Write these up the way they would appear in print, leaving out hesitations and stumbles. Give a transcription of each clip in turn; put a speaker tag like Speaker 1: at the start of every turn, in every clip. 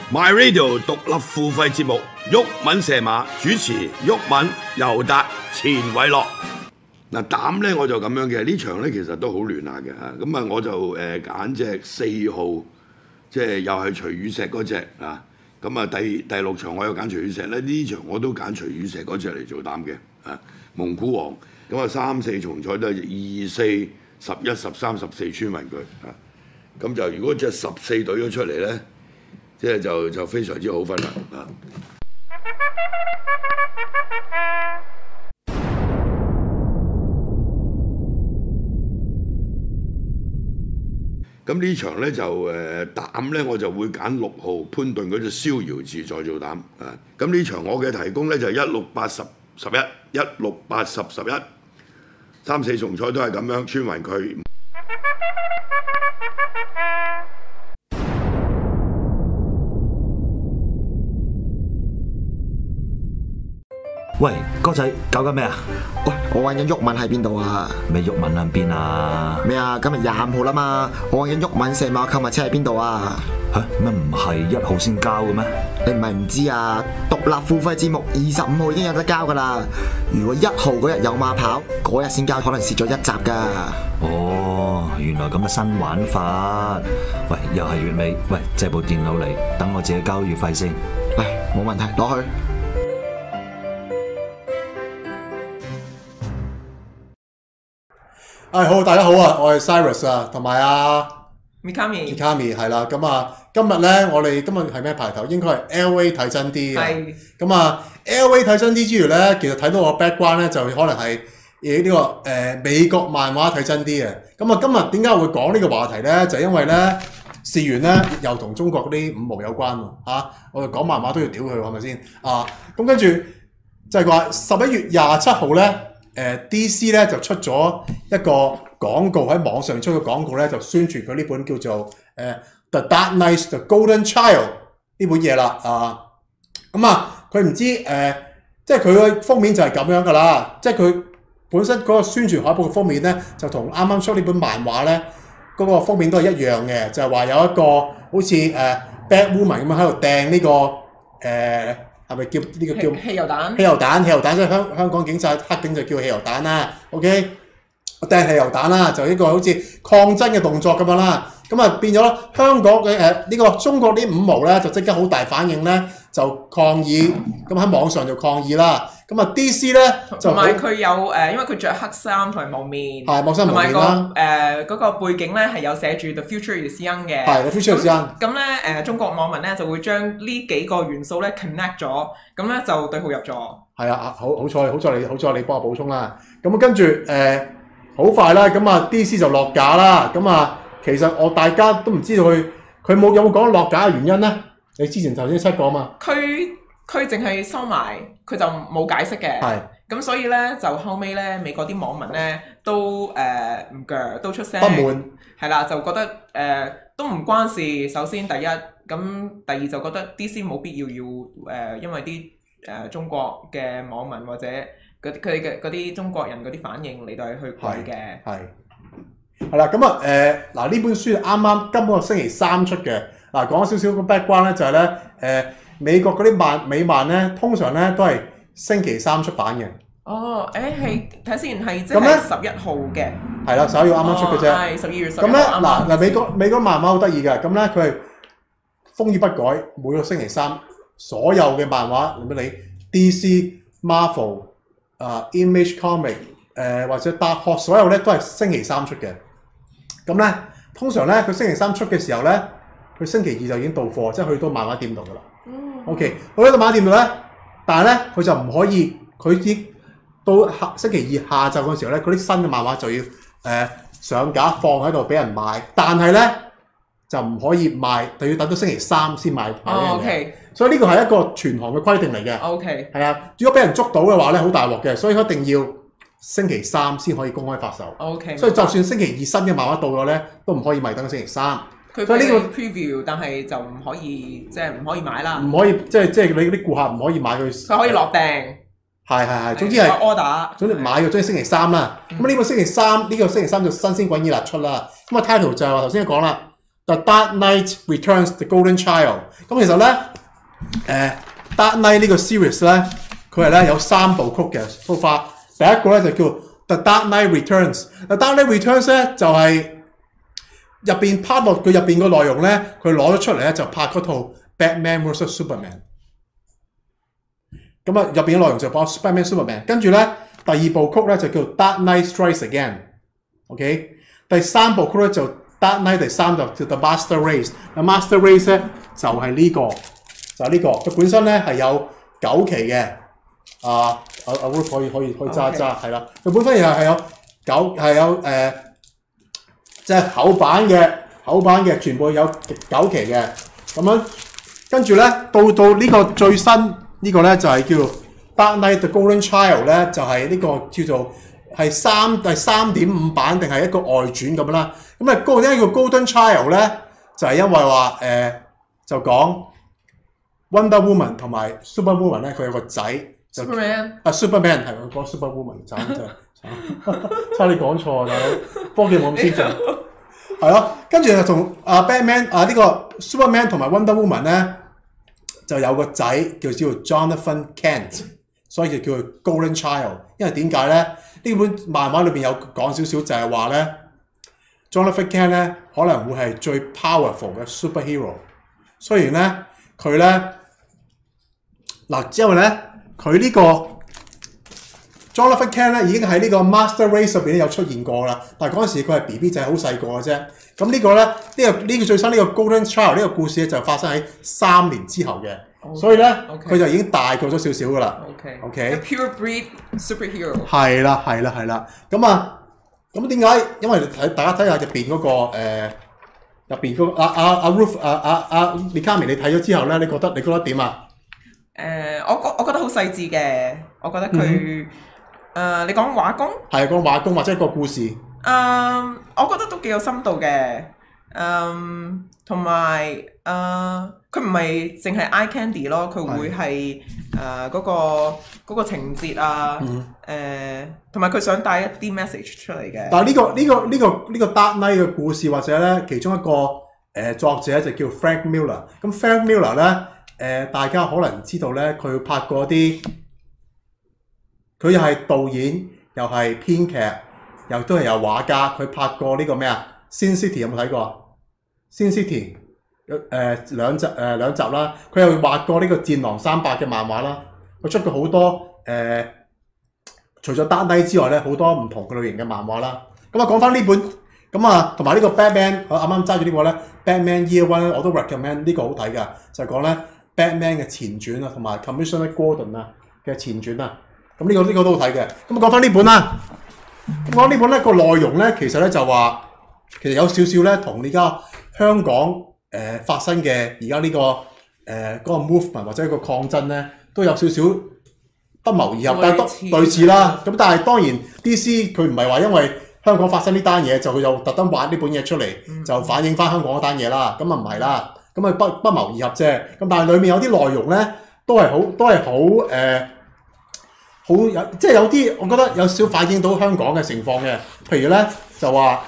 Speaker 1: My Radio 獨立付費節目，毓民射馬主持，毓民、尤達、錢偉樂。嗱膽咧我就咁樣嘅，呢場咧其實都好亂下嘅嚇，咁啊我就揀隻4號，即係又係徐宇石嗰隻啊，咁啊第六場我有揀徐宇石咧，呢場我都揀徐宇石嗰隻嚟做膽嘅啊，蒙古王，咁啊3、4重彩都係2、4、11、13、14穿勻佢啊，咁就如果隻14隊咗出嚟咧。即係就非常之好分啦啊！咁呢場咧就膽咧我就會揀6號潘頓嗰隻逍遙自在做膽啊！咁呢場我嘅提供咧就16、8、10、11、16、8、10、11，3、4重彩都係咁樣穿勻佢。
Speaker 2: 喂，哥仔搞緊咩啊？
Speaker 3: 喂，我揾緊毓民喺邊度啊？
Speaker 2: 咩毓民喺邊啊？
Speaker 3: 咩啊？今日25號啦嘛，我揾緊毓民射馬購物車喺邊度啊？
Speaker 2: 嚇咩唔係1號先交嘅咩？
Speaker 3: 你唔係唔知啊？獨立付費節目25號已經有得交噶啦。如果1號嗰日有馬跑，嗰日先交，可能蝕咗1集噶。
Speaker 2: 哦，原來咁嘅新玩法。喂，又係月尾，喂，借部電腦嚟，等我自己交月費先。
Speaker 3: 喂，冇問題，攞去。
Speaker 4: 好，大家好啊！我係 Cyrus 啊，同埋
Speaker 5: Mikami
Speaker 4: 係啦。咁啊，今日咧，我哋今日係咩排頭？應該係 LA 睇真啲嘅。係。咁啊，LA 睇真啲之餘咧，其實睇到我 background 咧，就可能係呢個美國漫畫睇真啲嘅。咁啊，今日點解會講呢個話題咧？就因為咧，事緣咧又同中國嗰啲5毛有關喎嚇。我哋講漫畫都要屌佢，係咪先啊？咁跟住就係話11月27號咧。DC 咧就出咗一個廣告，喺網上出嘅廣告咧，就宣傳佢呢本叫做The Dark Knight The Golden Child 呢本嘢啦啊！咁啊，佢唔知即係佢個封面就係咁樣噶啦，即係佢本身嗰個宣傳海報嘅封面咧，就同啱啱出呢本漫畫咧嗰個封面都係一樣嘅，就係話有一個好似Batwoman 咁樣喺度掟呢個係咪叫呢個叫
Speaker 5: 汽油彈？
Speaker 4: 汽油彈即係香港警察黑警就叫汽油彈啦。OK， 掟汽油彈啦，就呢個好似抗爭嘅動作咁樣啦。咁啊變咗香港嘅呢個中國啲5毛咧，就即刻好大反應咧，就抗議。咁喺網上就抗議啦。咁啊 DC 咧就
Speaker 5: 同埋佢有因為佢着黑衫同埋蒙面，
Speaker 4: 係蒙衫蒙面啦。
Speaker 5: 嗰個背景咧係有寫住 The Future is Young 嘅。
Speaker 4: 係 The Future is Young。
Speaker 5: 咁咧中國網民咧就會將呢幾個元素咧 connect 咗，咁咧就對號入座。係啊，好彩你幫我補充啦。咁跟住好快啦，咁啊 DC 就落架啦。咁啊其實大家都唔知道佢有冇講落架嘅原因咧？你之前頭先出過嘛？佢淨係收埋，佢就冇解釋嘅。係。咁所以咧，就後尾咧，美國啲網民咧都唔鋸，都出聲。不滿。係啦，就覺得都唔關事。首先第一，咁第二就覺得 DC 冇必要因為啲中國嘅網民或者佢哋嘅嗰啲中國人嗰啲反應嚟到去改嘅。係啦，咁啊嗱呢本書啱啱今個星期3出嘅。嗱講少少個 background 咧，就係咧美國嗰啲美漫咧，通常咧都係星期3出版嘅。哦，係睇先係即係11號嘅。係啦，11月啱啱出嘅啫。係12月11號。咁咧嗱美國漫畫好得意嘅，咁咧佢係風雨不改，每個星期3所有嘅漫畫，你 DC、Marvel、Image Comic 或者 Dark Horse， 所有咧都係星期3出嘅。咁咧通常咧佢星期3出嘅時候咧，佢星期2就已經到貨，即係去到漫畫店度噶啦。OK， 去到漫畫店度咧，但係咧佢就唔可以，佢已到星期2下晝嗰時候咧，嗰啲新嘅漫畫就要上架放喺度俾人買，但係咧就唔可以賣，就要等到星期3先賣。OK， 所以呢個係一個全行嘅規定嚟嘅。OK， 係啊，如果俾人捉到嘅話咧，好大鑊嘅，所以一定要星期3先可以公開發售。OK， 所以就算星期2新嘅漫畫到咗咧，都唔可以賣等到星期3。所以呢個 preview， 但係就唔可以即係唔可以買啦。唔可以即係你啲顧客唔可以買佢。佢可以落訂。係，總之係 order。總之買嘅，總之星期3啦。咁呢個星期3就新鮮滾熱辣出啦。咁啊 title 就係話頭先講啦
Speaker 4: The Dark Knight Returns The Golden Child。咁其實咧Dark Knight 呢個 series 咧，佢係咧有3部曲嘅 so far。第一個咧就叫 The Dark Knight Returns。The Dark Knight Returns 咧就係入邊 part 落佢入邊個內容咧，佢攞咗出嚟咧就拍嗰套 Batman vs Superman。咁啊入邊嘅內容就講 Batman Superman。跟住咧第2部曲咧就叫 Dark Knight Strikes Again。OK， 第3部曲咧就 Dark Knight 第3就叫 The Master Race。The Master Race 咧就係呢個。就係呢個，佢本身咧係有9期嘅，阿 Ruth 可以揸一揸，係啦。佢本身又係有即係厚版嘅，全部有9期嘅。咁樣跟住咧到呢個最新呢個咧就係叫 Dark Knight The Golden Child 咧，就係呢個叫做係第 3.5 版定係一個外傳咁啦。咁啊點解叫 Golden Child 咧？就係因為話就講。Wonder Woman 同埋 Superwoman 咧，佢有個仔。Superman 係我講 Superwoman， 差啲講錯啊！大佬，科技冇咁先進。係咯，跟住就同Batman 呢個 Superman 同埋 Wonder Woman 咧，就有個仔叫做 Jonathan Kent， 所以就叫佢 Golden Child。因為點解咧？呢本漫畫裏邊有講少少，就係話咧 ，Jonathan Kent 咧可能會係最 powerful 嘅 superhero。雖然咧佢咧嗱，因為咧佢呢個 Jonathan Kent 咧已經喺呢個 Master Race 入邊有出現過啦，但係嗰陣時佢係 BB 仔，好細個嘅啫。咁呢個咧呢個最新呢個 Golden Child 呢個故事咧就發生喺3年之後嘅，所以咧佢就已經大個咗少少噶啦。OK。
Speaker 5: Pure breed superhero。
Speaker 4: 係啦。咁點解？因為大家睇下入邊嗰個入邊嗰個阿 Ruth Mikami 你睇咗之後咧，你覺得點啊？
Speaker 5: 我覺得好細緻嘅，我覺得佢你講畫工
Speaker 4: 係講畫工或者一個故事。
Speaker 5: 我覺得都幾有深度嘅，同埋佢唔係淨係 eye candy 咯，佢會係嗰個情節啊，同埋佢想帶一啲 message 出嚟嘅。
Speaker 4: 但係呢個 Dark Knight 嘅故事或者咧，其中一個作者就叫 Frank Miller。咁 Frank Miller 咧大家可能知道咧，佢拍過啲，佢又係導演，又係編劇，又都係有畫家。佢拍過呢個咩啊？ Sin City 有冇睇過 ？Sin City 兩集啦。佢又畫過呢個戰狼300嘅漫畫啦。佢出過好多除咗 Dark Knight 之外咧，好多唔同嘅類型嘅漫畫啦。咁啊，講翻呢本咁同埋呢個 Batman， 我啱啱揸住呢個咧 Batman Year One 我都 recommend 呢個好睇㗎，就係講咧 Batman 嘅前傳啊，同埋 Commissioner Gordon 嘅前傳啊。咁呢個都好睇嘅。咁講翻呢本啦。咁講呢本咧個內容咧，其實咧就話其實有少少咧同而家香港發生嘅而家呢個嗰個 movement 或者一個抗爭咧，都有少少不謀而合，但係類似啦。咁但係當然 DC 佢唔係話因為香港發生呢單嘢，就佢就特登畫呢本嘢出嚟，就反映翻香港嗰單嘢啦。咁啊唔係啦，咁啊不謀而合啫。咁但係裡面有啲內容咧，都係好好有，即係有啲我覺得有少反映到香港嘅情況嘅。譬如咧就話，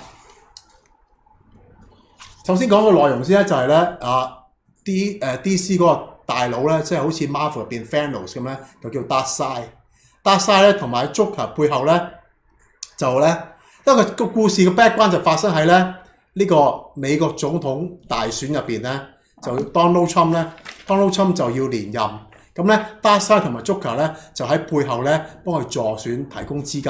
Speaker 4: 首先講個內容先咧，就係咧DC 嗰個大佬咧，即係好似 Marvel 入邊 Thanos 咁咧，就叫 Darkseid 咧，同埋 Joker 背後咧，就咧因為個故事嘅 background 就發生喺咧呢個美國總統大選入邊咧，就 Donald Trump 就要連任。咁咧 Darkseid 同埋 Joker 咧就喺背後咧幫佢助選提供資金。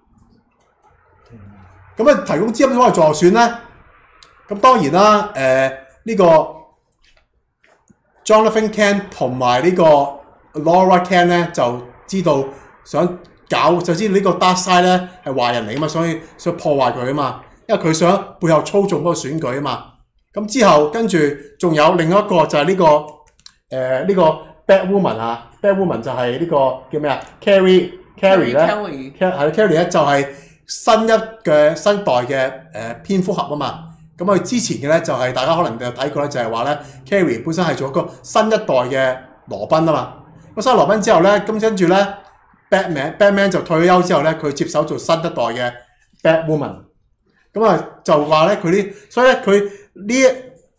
Speaker 4: 咁提供資金幫佢助選咧，咁當然啦，呢個 Jonathan Kent 同埋呢個 Laura Kent 咧就知道想搞，就知道呢個 Darkseid 咧係壞人嚟啊嘛，所以想破壞佢啊嘛，因為佢想背後操縱嗰個選舉啊嘛。咁之後跟住仲有另一個就係呢個Batwoman 啊 ，Batwoman 就係呢個叫咩啊 ？Carrie 咧，係 Carrie 咧就係新代嘅蝙蝠俠啊嘛。咁佢之前嘅咧就係大家可能就睇過咧，就係話咧 Carrie 本身係做一個新一代嘅羅賓啊嘛。咁新羅賓之後咧，咁跟住咧 Batman 就退休之後咧，佢接手做新一代嘅 Batwoman。咁就話咧佢啲，所以咧佢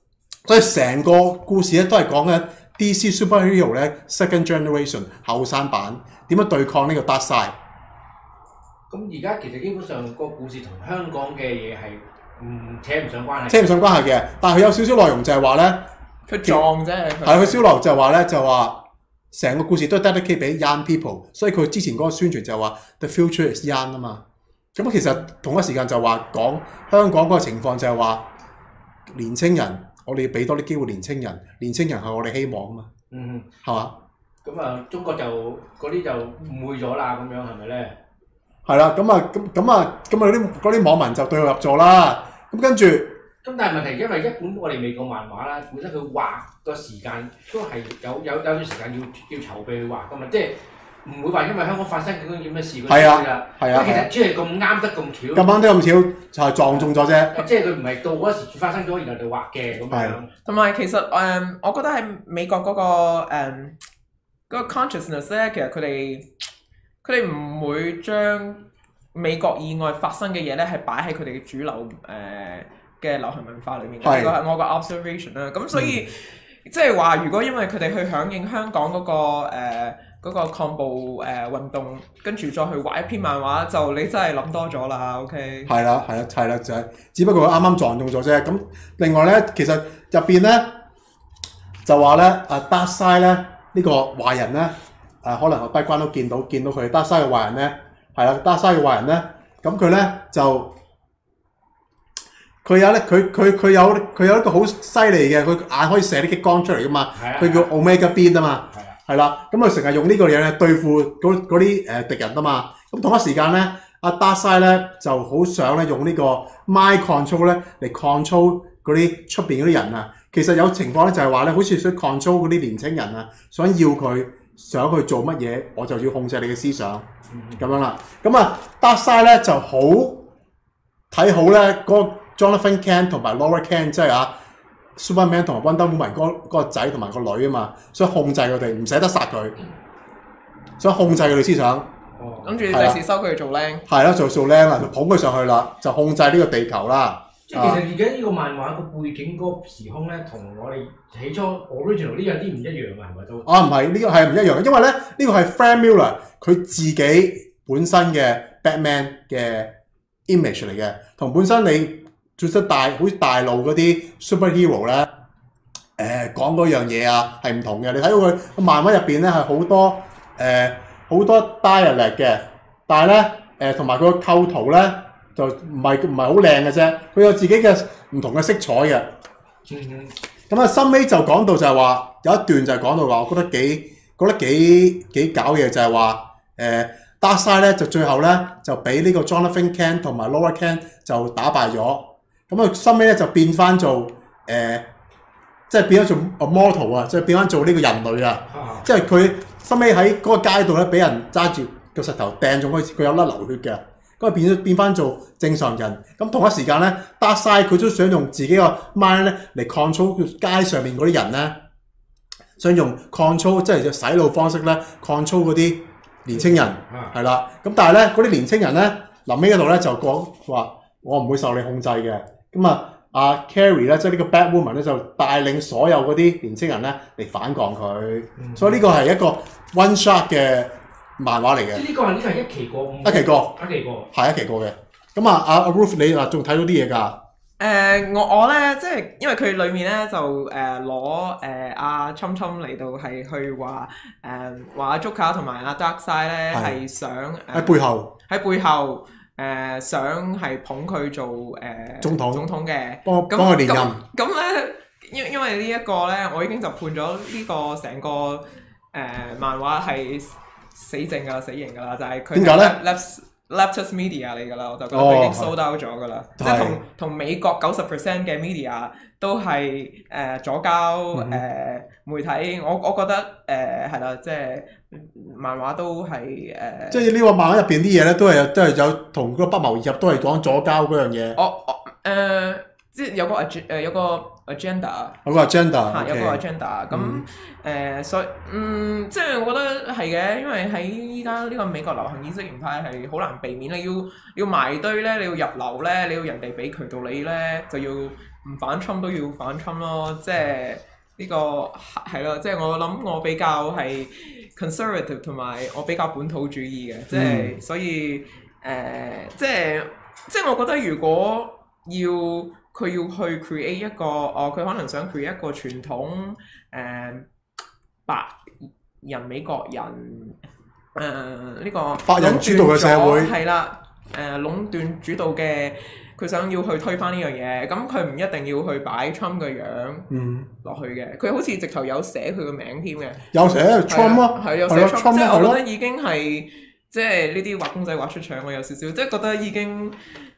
Speaker 4: 所以成個故事咧都係講緊 DC Superhero 咧 Second Generation 後生版點樣對抗呢個 Darkseid。
Speaker 6: 咁而家其實基本上個故事同香港嘅嘢係扯唔上關係。
Speaker 4: 扯唔上關係嘅，但係佢有少少內容就係話咧，
Speaker 5: 佢撞啫。
Speaker 4: 係佢銷流就係話咧，就話成個故事都係 dedicate 俾 young people， 所以佢之前嗰個宣傳就話 The future is young 啊嘛。咁其實同一時間就話講香港嗰個情況就係話年青人，我哋要俾多啲機會年青人，年青人係我哋希望啊嘛。
Speaker 6: 嗯，
Speaker 4: 係嘛？
Speaker 6: 咁啊，中國就嗰啲就誤會咗啦，咁樣係咪咧？
Speaker 4: 係啦，嗰啲網民就對佢入座啦。咁跟住，
Speaker 6: 咁但係問題，因為一本我哋美國漫畫啦，本身佢畫個時間都係有段時間要籌備去畫噶嘛，即係唔會話因為香港發生嗰啲咩事嗰啲啦。係啊，其實只係咁啱得咁巧。咁啱得咁巧就係撞中咗啫。即係佢唔係到嗰時發生咗，然後就畫嘅咁樣。
Speaker 5: 同埋其實我覺得喺美國嗰個 consciousness 咧，其實佢哋唔會將美國以外發生嘅嘢咧，係擺喺佢哋嘅主流嘅流行文化裏面嘅。呢個係我個 observation 啦。咁所以即係話，如果因為佢哋去響應香港嗰個抗暴運動，跟住再去畫一篇漫畫，就你真係諗多咗啦。OK。係啦，就係，只不過佢啱啱撞中咗啫。咁另外咧，其實入邊咧就話咧，Darkseid 咧呢個壞人咧。可能我background都見到佢 Darkseid 嘅壞人咧，係啦 Darkseid 嘅壞人咧，咁佢咧就佢有一個好犀利嘅，佢眼可以射啲激光出嚟噶嘛，佢叫 Omega Beam 啊嘛，係啦，咁佢成日用呢個嘢咧對付嗰啲敵人啊嘛，咁同一時間咧，Darkseid 咧就好想咧用呢個 mind control 咧嚟 control 嗰啲出邊嗰啲人啊，其實有情況咧就係話咧，好似想 control 嗰啲年青人啊，想要佢。想去做乜嘢，我就要控制你嘅思想，咁樣啦。咁Darkseid 咧就好睇好咧嗰個 Jonathan Kent 同埋 Laura Kent， 即係Superman 同埋 Wonder Woman 嗰個仔同埋個女啊嘛，所以控制佢哋，唔捨得殺佢，想控制佢哋思想。 諗住第時收佢做僆。係啦，做僆啦，就捧佢上去啦，就控制呢個地球啦。
Speaker 6: 即係其實而家呢個漫畫個背景嗰個時空咧，同我哋起初 original 呢樣啲唔一樣嘅，係咪都？唔係，呢個係唔一樣嘅，因為咧呢個係 Frank Miller 佢自己本身嘅 Batman 嘅 image 嚟嘅，同本身你做出好似大陸嗰啲 superhero 咧，講嗰樣嘢啊係唔同嘅。你睇到佢個漫畫入邊咧係好多 dialect 嘅，但係咧同埋佢個構圖咧。就唔係好靚嘅啫，佢有自己嘅唔同嘅色彩嘅。咁收尾就講到就係話有一段就係講到話，我覺得幾搞嘢就係話Darkseid咧就最後咧就俾呢個 Jonathan Kent 同埋 Laura Kent 就打敗咗。咁佢收尾咧就變翻做即係變咗做 immortal 啊，即係變翻做呢個人類啊。即係佢收尾喺嗰個街度咧俾人揸住個石頭掟中佢有甩流血嘅。咁啊變翻做正常人，咁同一時間咧，Darkseid佢都想用自己個 mind 咧嚟 control 街上面嗰啲人咧，想用 control 即係洗腦方式咧 control 嗰啲年青人，係啦。咁但係咧嗰啲年青人咧臨尾嗰度咧就講話我唔會受你控制嘅。咁阿 Carrie 咧即係呢個 Batwoman 咧就帶領所有嗰啲年青人咧嚟反抗佢，所以呢個係一個 one shot 嘅漫畫嚟嘅， 即係呢個係一期過，
Speaker 4: 係一期過嘅。咁阿 Ruth 你仲睇到啲嘢㗎？
Speaker 5: 我咧即係因為佢裏面咧就攞阿侵侵嚟到係去話阿 Joker 同埋阿 Darkseid 咧係想
Speaker 4: 喺背後
Speaker 5: 想係捧佢做總統嘅，
Speaker 4: 幫佢連任。
Speaker 5: 咁咧因為呢一個咧，我已經就判咗呢個成個漫畫係死刑㗎啦，就係佢點解咧 ？Leftist media 嚟㗎啦，我就覺得佢已經 sold out 咗㗎啦，即係同美國90% 嘅 media 都係左膠媒體，我覺得係啦，即係漫畫都係
Speaker 4: 即係呢個漫畫入邊啲嘢咧，都係有同嗰個不謀而合，都係講左膠嗰樣嘢。
Speaker 5: 即係有個 agenda，
Speaker 4: 有個 agenda，
Speaker 5: 有個 agenda。咁所以即係我覺得係嘅，因為喺依家呢個美國流行意識形態係好難避免，你要埋堆咧，你要入流咧，你要人哋俾渠道你咧，就要唔反侵都要反侵咯，即係呢個係咯，即係我諗我比較係 conservative 同埋我比較本土主義嘅，即係所以即係我覺得如果佢要去 create 一個佢可能想 create 一個傳統白人美國人呢個
Speaker 4: 白人主導嘅社會
Speaker 5: 係啦，壟斷主導嘅，佢想要去推翻呢樣嘢，咁佢唔一定要去擺 Trump 嘅樣落去嘅，佢好似直頭有寫佢個名添嘅，
Speaker 4: 有寫 Trump 咯，
Speaker 5: 係有寫 Trump， 即係我覺得已經係即係呢啲畫公仔畫出腸，我有少少即係覺得已經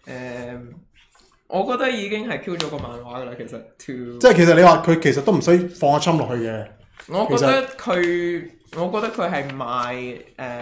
Speaker 5: 我覺得已經係 Q 咗個漫畫㗎啦，其實。即
Speaker 4: 係其實你話佢其實都唔使放阿 Trump 落去嘅。
Speaker 5: 我覺得佢係賣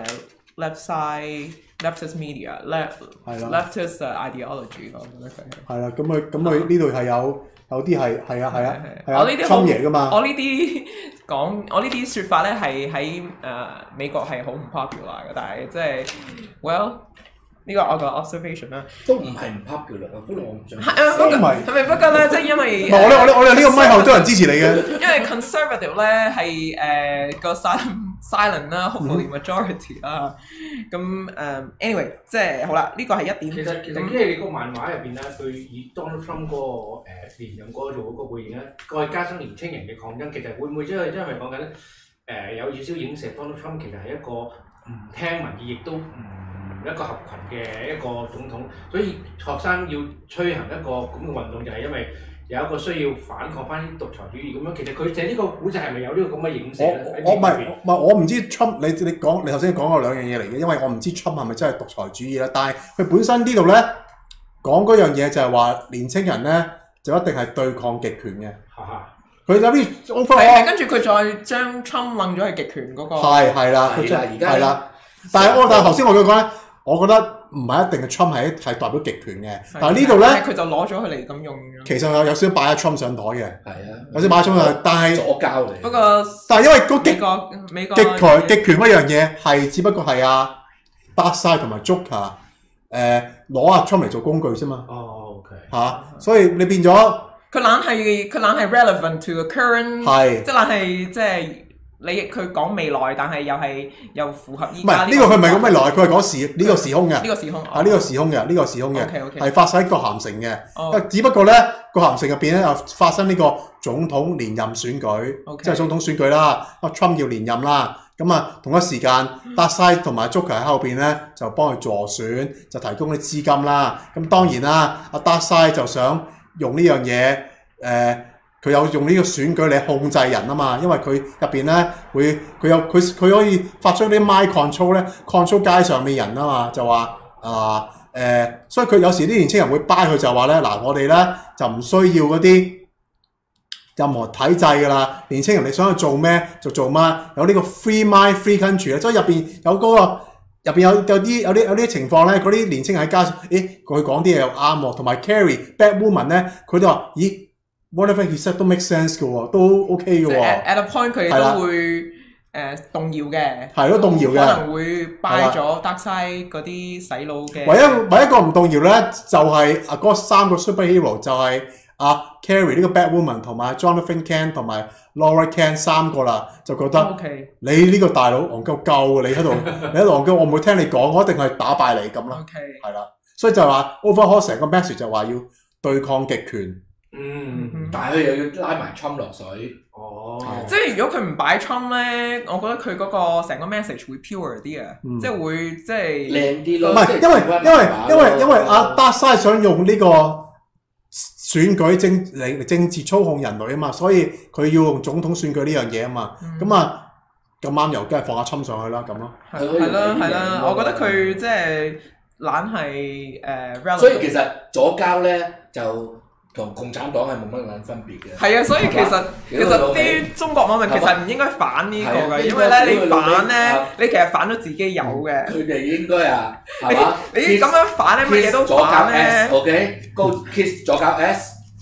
Speaker 5: left side leftist media leftist ideology 我覺得佢係。係啦，
Speaker 4: 咁佢呢度係有啲係啊 Trump 嘢㗎嘛。
Speaker 5: 我呢啲説法咧係喺美國係好唔 popular 嘅，但係即係 well。呢個我個 observation 啦，
Speaker 7: 都唔係唔 popular 啊，不過我唔想
Speaker 5: 係咪不過咧？即係因為
Speaker 4: 我哋呢個咪後都有人支持你嘅，
Speaker 5: 因為 conservative 咧係個 silent 啦 ，hopefully majority 啦。咁anyway 即係好啦，呢個係一點。
Speaker 6: 其實即係你個漫畫入邊咧，佢以 Donald Trump 嗰個連任哥做嗰個背景咧，再加上年青人嘅抗爭，其實會唔會因為講緊有少少影射 Donald Trump 其實係一個唔聽民意，亦都唔一個合群嘅一個總統，所以學生要推行一個咁嘅運動，就係因為有一個需要反抗翻啲獨裁主義咁樣。其實佢寫呢個古仔係咪有呢個咁嘅影射咧？
Speaker 4: 我唔知 Trump 你頭先講過兩樣嘢嚟嘅，因為我唔知 Trump 係咪真係獨裁主義啦。但係佢本身呢度咧講嗰樣嘢就係話年青人咧就一定係對抗極權嘅。佢有啲
Speaker 5: 跟住佢再將 Trump 掹咗去極權嗰個。
Speaker 4: 係啦，係啦。但係頭先我講咧。我覺得唔係一定嘅 Trump 係代表極權嘅，但係呢度咧，
Speaker 5: 佢就攞咗佢嚟咁用。
Speaker 4: 其實有少少擺阿 Trump 上台嘅，
Speaker 7: 係啊，
Speaker 4: 有少少擺 Trump 上台，但係
Speaker 7: 左膠嚟。
Speaker 5: 不過，
Speaker 4: 但係因為個
Speaker 5: 美國
Speaker 4: 極權嗰樣嘢係只不過係阿 Darkseid 同埋 Joker 攞阿 Trump 嚟做工具啫嘛。
Speaker 7: OK
Speaker 4: 所以你變咗
Speaker 5: 佢懶係 relevant to the current， 即係懶係即係。佢講未來，但係又符合依家。唔係呢個佢唔係講未來，佢係講呢個時空嘅。呢個時空
Speaker 4: 呢個時空嘅，呢個時空嘅，係發生喺葛咸城嘅。只不過咧，葛咸城入邊咧又發生呢個總統連任選舉，即係總統選舉啦。阿 Trump 要連任啦，咁啊同一時間 Darkseid 同埋 Joker 喺後邊咧就幫佢助選，就提供啲資金啦。咁當然啦，阿 Darkseid 就想用呢樣嘢佢有用呢個選舉嚟控制人啊嘛，因為佢入邊咧佢可以發出啲 mind control 咧 control 街上面人啊嘛，就話所以佢有時啲年青人會 buy 佢就話咧嗱，我哋咧就唔需要嗰啲任何體制噶啦，年青人你想去做咩就做乜，有呢個 free mind free country 咧，所以入邊有嗰個入邊有啲情況咧，嗰啲年青人喺街上佢講啲嘢又啱喎，同埋 Carrie Batwoman 咧佢都話whatever he said 都 make sense 嘅喎，都 OK 嘅喎。
Speaker 5: At a point 佢哋都會動搖嘅，
Speaker 4: 係咯動搖嘅，
Speaker 5: 可能會 buy 咗 Darkseid 嗰啲洗腦嘅。
Speaker 4: 唯一一個唔動搖咧，就係嗰三個 superhero 就係Carrie 呢個 Batwoman 同埋 Jonathan Kent 同埋 Laura Kent 三個啦，就覺得你呢個大佬戇鳩鳩，你喺度戇鳩，我唔會聽你講，我一定係打敗你咁啦。係啦，所以就話 overall 成個 message 就話要對抗極權。
Speaker 7: 但係佢又要拉埋 Trump 落水，
Speaker 5: 即係如果佢唔擺 Trump 咧，我覺得佢嗰個成個 message 會 pure 啲嘅，即係會即係
Speaker 7: 靚啲咯。
Speaker 4: 唔係因為阿 Darkseid 想用呢個選舉政治操控人類啊嘛，所以佢要用總統選舉呢樣嘢啊嘛，咁啱又梗係放阿 Trump 上去啦咁咯。
Speaker 5: 係啦，我覺得佢即係懶係
Speaker 7: 所以其實左膠咧就同共產黨係冇乜撚分別嘅。
Speaker 5: 係啊，所以其實啲中國網民其實唔應該反呢個嘅，因為咧你反咧，你其實反咗自己有嘅。佢
Speaker 7: 哋應該係嘛？
Speaker 5: 你咁樣反咧，乜嘢都反咧。
Speaker 7: OK，Go kiss 左膠 S，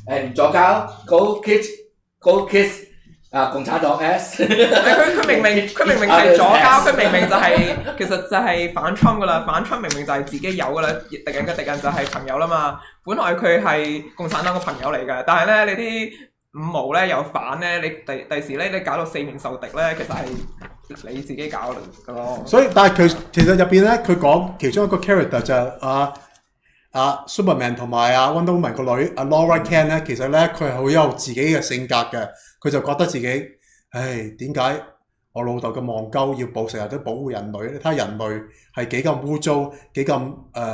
Speaker 7: 唔左膠 ，Go Kids 共產黨 S。
Speaker 5: 佢明明係左膠，佢明明就係其實就係反 Trump 噶啦，反 Trump 明明就係自己有噶啦，敵人嘅敵人就係朋友啦嘛。本來佢係共產黨嘅朋友嚟㗎，但係咧你啲五毛咧又反咧，你第時咧你搞到四面受敵咧，其實係你自己搞㗎咯。
Speaker 4: 所以但係佢其實入邊咧，佢講其中一個 character 就係Superman 同埋Wonder Woman 個女Laura Kent 咧，其實咧佢係好有自己嘅性格嘅，佢就覺得自己，唉，點解我老豆咁戇鳩要成日都保護人類？你睇下人類係幾咁污糟，幾咁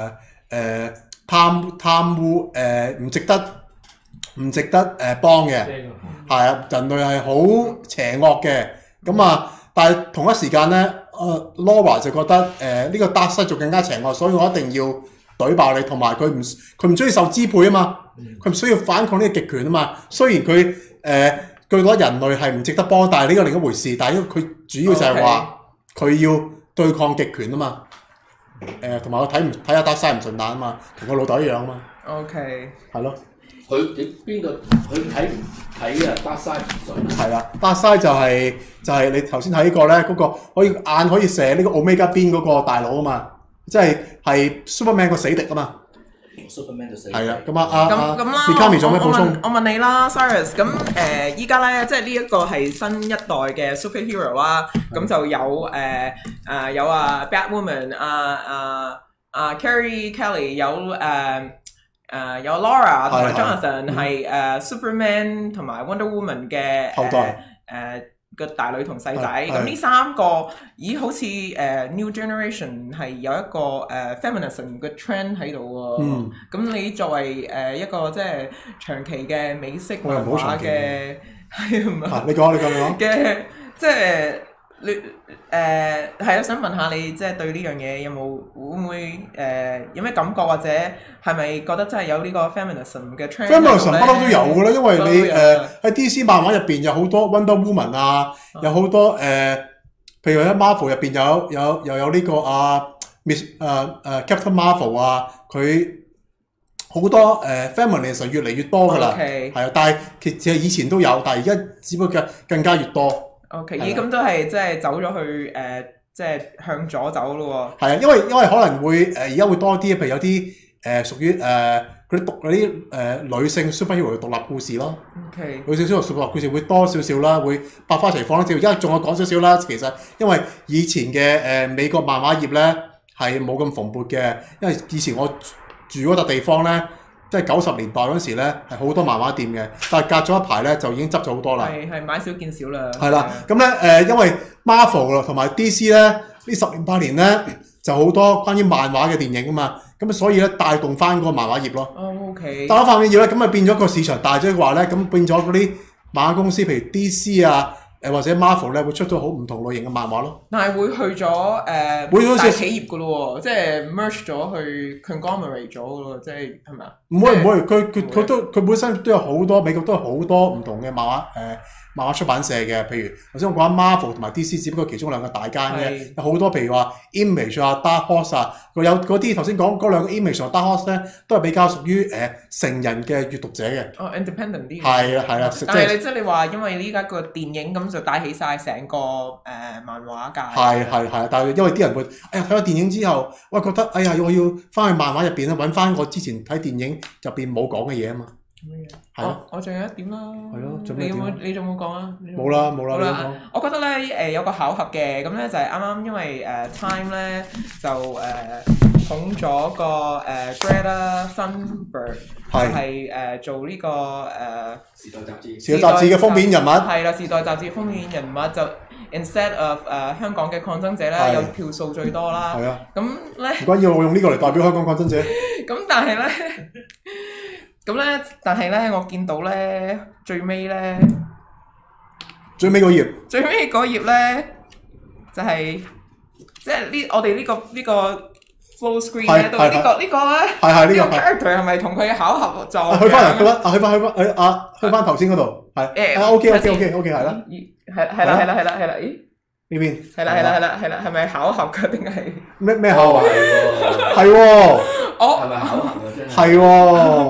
Speaker 4: 貪污，唔值得幫嘅，係啊，人類係好邪惡嘅，咁但係同一時間咧，Laura 就覺得呢個 Darkseid仲更加邪惡，所以我一定要懟爆你，同埋佢唔中意受支配啊嘛，佢唔需要反抗呢個極權啊嘛。雖然佢覺得人類係唔值得幫，但係呢個另一回事。但係因為佢主要就係話佢要對抗極權啊嘛。同埋我睇下 Darkseid唔順眼啊嘛，同個老豆一樣啊嘛。
Speaker 5: OK，
Speaker 4: 係咯。
Speaker 7: 佢邊個？佢睇Darkseid唔順。
Speaker 4: 係啦，Darkseid就係你頭先睇過咧，嗰個眼可以射呢個 Omega 邊嗰個大佬啊嘛。即係 Superman 個死敵啊嘛
Speaker 7: ，Superman 就死。係
Speaker 4: 啊，咁
Speaker 5: Mikami 仲有咩補充？我問你啦 ，Cyrus， 咁依家咧，即係呢一個係新一代嘅 superhero 啦，咁就有有Batwoman Carrie Kelly 有 Laura 同埋 Jonathan 係Superman 同埋 Wonder Woman 嘅
Speaker 4: 後代
Speaker 5: 個大女同細仔，咁呢三個好似New Generation 係有一個feminism 嘅 trend 喺度喎。咁你作為一個即係長期嘅美式漫畫嘅係咪？
Speaker 4: 你講
Speaker 5: 嘅即係你係想問下你即係對呢樣嘢有冇會唔會有咩感覺，或者係咪覺得真係有呢個 feminism 嘅 trend？feminism
Speaker 4: 不嬲都有㗎啦，因為你喺 DC 漫畫入邊有好多 Wonder Woman 有好多譬如喺 Marvel 入邊又有呢個Captain Marvel 佢好多feminism 越嚟越多㗎啦，係啊，但係其實以前都有，但係而家只不過更加越多。
Speaker 5: OK， 咁都係即係走咗去即係向左走咯喎。
Speaker 4: 係啊，因為可能會而家會多啲，譬如有啲屬於嗰啲女性 superhero 嘅獨立故事咯。
Speaker 5: OK，
Speaker 4: 女性 superhero 獨立故事會多少少啦，會百花齊放啦。而家仲有講少少啦，其實因為以前嘅美國漫畫業咧係冇咁蓬勃嘅，因為以前我住嗰笪地方咧。即係90年代嗰時咧，係好多漫畫店嘅，但係隔咗一排咧就已經執咗好多啦。
Speaker 5: 係買少見少啦。
Speaker 4: 係啦，咁咧因為 Marvel 同埋 DC 咧呢10年8年咧就好多關於漫畫嘅電影啊嘛，咁所以咧帶動翻嗰個漫畫業咯。
Speaker 5: OK。
Speaker 4: 帶動翻嘅業咧，咁變咗個市場大咗嘅話咧，咁變咗嗰啲漫畫公司，譬如 DC 或者 Marvel 咧，會出咗好唔同類型嘅漫畫咯。
Speaker 5: 但係會去咗大企業噶咯喎，即係 merge 咗去 conglomerate 咗噶咯，即係係咪啊？
Speaker 4: 唔會，佢本身都有好多美國都有好多唔同嘅漫畫出版社嘅，譬如頭先我講 Marvel 同埋 DC， 只不過其中兩個大間嘅，有好多譬如話 Image Dark Horse 有嗰啲頭先講嗰兩個 Image 同 Dark Horse 咧，都係比較屬於成人嘅閱讀者嘅。
Speaker 5: independent 啲。
Speaker 4: 係啦。
Speaker 5: 但係即係你話，因為呢家個電影咁就帶起晒成個漫畫界。
Speaker 4: 係，但係因為啲人會，睇咗電影之後，我覺得，我要翻去漫畫入邊咧揾翻我之前睇電影入邊冇講嘅嘢啊嘛。係咯，
Speaker 5: 我仲有一點啦。
Speaker 4: 係咯，
Speaker 5: 你仲冇講啊？
Speaker 4: 冇啦，你講。
Speaker 5: 我覺得咧有個巧合嘅，咁咧就係啱啱因為Time 咧就捧咗個Greta Thunberg 係做呢個
Speaker 7: 時代雜誌。
Speaker 4: 時代雜誌嘅封面人物。
Speaker 5: 係啦，時代雜誌封面人物就 instead of 香港嘅抗爭者咧有票數最多啦。係啊。咁咧
Speaker 4: 唔緊要，我用呢個嚟代表香港抗爭者。
Speaker 5: 咁但係咧，我見到咧最尾嗰頁咧就係即係我哋呢個 flow screen 咧都呢個咧係呢個 character 係咪同佢巧合咗？
Speaker 4: 去翻頭先嗰度係OK 係啦，
Speaker 5: 係啦，咦
Speaker 4: 呢邊
Speaker 5: 係啦，係咪巧合㗎定係
Speaker 4: 咩巧合？係喎，
Speaker 7: 係咪巧合㗎？真係
Speaker 4: 係喎。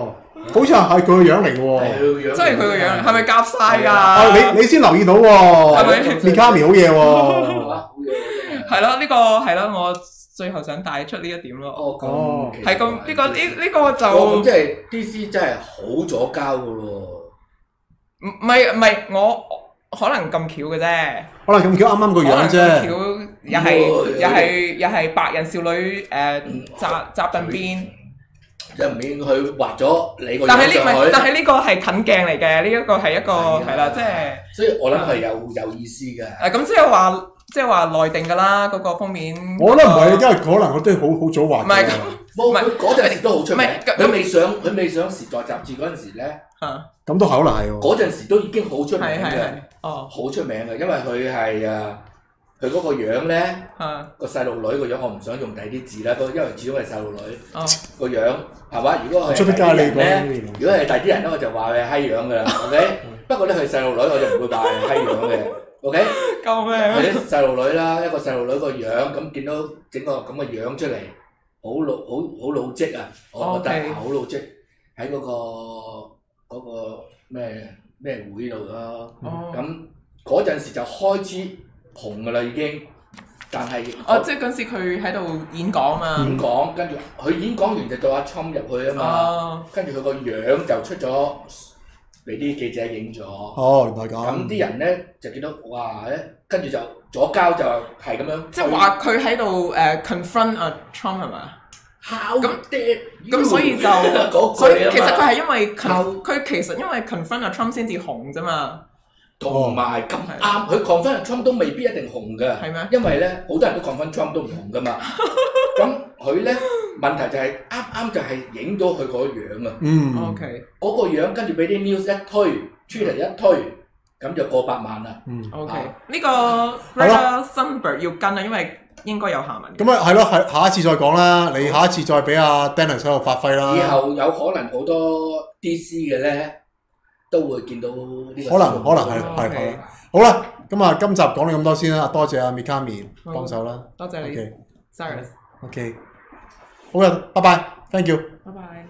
Speaker 4: 好似係佢個樣嚟嘅喎，
Speaker 5: 真係佢個樣，係咪夾晒㗎？
Speaker 4: 你先留意到喎，係咪？米卡米好嘢喎，
Speaker 5: 係咯，呢個係咯，我最後想帶出呢一點咯。
Speaker 7: 哦，
Speaker 5: 係咁，呢個就
Speaker 7: 咁即係 DC 真係好左膠㗎喎。
Speaker 5: 唔係，我可能咁巧嘅啫。
Speaker 4: 可能咁巧啱啱個樣啫。又係白人少女扎凳邊。
Speaker 7: 入面佢畫咗你個樣上去。
Speaker 5: 但係呢個係近鏡嚟嘅，呢一個係一個係啦，即係。
Speaker 7: 所以我諗係有意思嘅。
Speaker 5: 咁即係話內定㗎啦，嗰個封面。
Speaker 4: 我覺得唔係，因為可能我都好早畫。
Speaker 5: 唔係
Speaker 7: 佢嗰陣時都好出名。佢未上時代雜誌嗰陣時咧。
Speaker 4: 咁都可能係喎。
Speaker 7: 嗰陣時都已經好出名嘅，
Speaker 5: 好出
Speaker 7: 名嘅，因為佢係佢嗰個樣咧，個細路女個樣，我唔想用第啲字啦，因為始終係細路女個樣，係嘛？如果係第啲人咧，如果係第啲人咧，我就話佢係閪樣㗎啦 ，OK？ 不過咧，佢細路女我就唔會話係閪樣嘅 ，OK？
Speaker 5: 救命！
Speaker 7: 係啲細路女啦，一個細路女個樣，咁見到整個咁嘅樣出嚟，好老積啊！我覺得好老積喺嗰個咩會度咯，咁嗰陣時就開始紅㗎啦已經，但係
Speaker 5: 即係嗰陣時佢喺度演講嘛，
Speaker 7: 演講跟住佢演講完就到阿 Trump 入去啊嘛，跟住佢個樣就出咗俾啲記者影咗，
Speaker 4: 原來咁。
Speaker 7: 咁啲人咧就見到哇跟住就左膠就係咁樣，
Speaker 5: 即係話佢喺度confront 阿 Trump 係嘛？咁所以其實佢係因為佢其實因為 confront 阿 Trump 先至紅啫嘛，
Speaker 7: 同埋咁啱佢 confront 阿 Trump 都未必一定紅嘅，
Speaker 5: 係咩？
Speaker 7: 因為咧好多人都 confront Trump 都唔紅噶嘛，咁佢咧問題就係啱就係影到佢個樣啊，OK，嗰個樣跟住俾啲 news 一推 ，Twitter 一推，咁就過百萬啦
Speaker 5: ，OK，呢個 Greta Thunberg 要跟啊，因為應該有下文。
Speaker 4: 咁係咯，係下一次再講啦。你下一次再俾阿 Dennis 喺度發揮啦。
Speaker 7: 以後有可能好多 DC 嘅咧，都會見到呢個。
Speaker 4: 可能係。好啦，咁啊，今集講你咁多先啦。多謝阿 Mikami 幫手啦。
Speaker 5: 多謝你。Sorry。
Speaker 4: OK。好嘅，拜拜 ，thank you。
Speaker 5: 拜拜。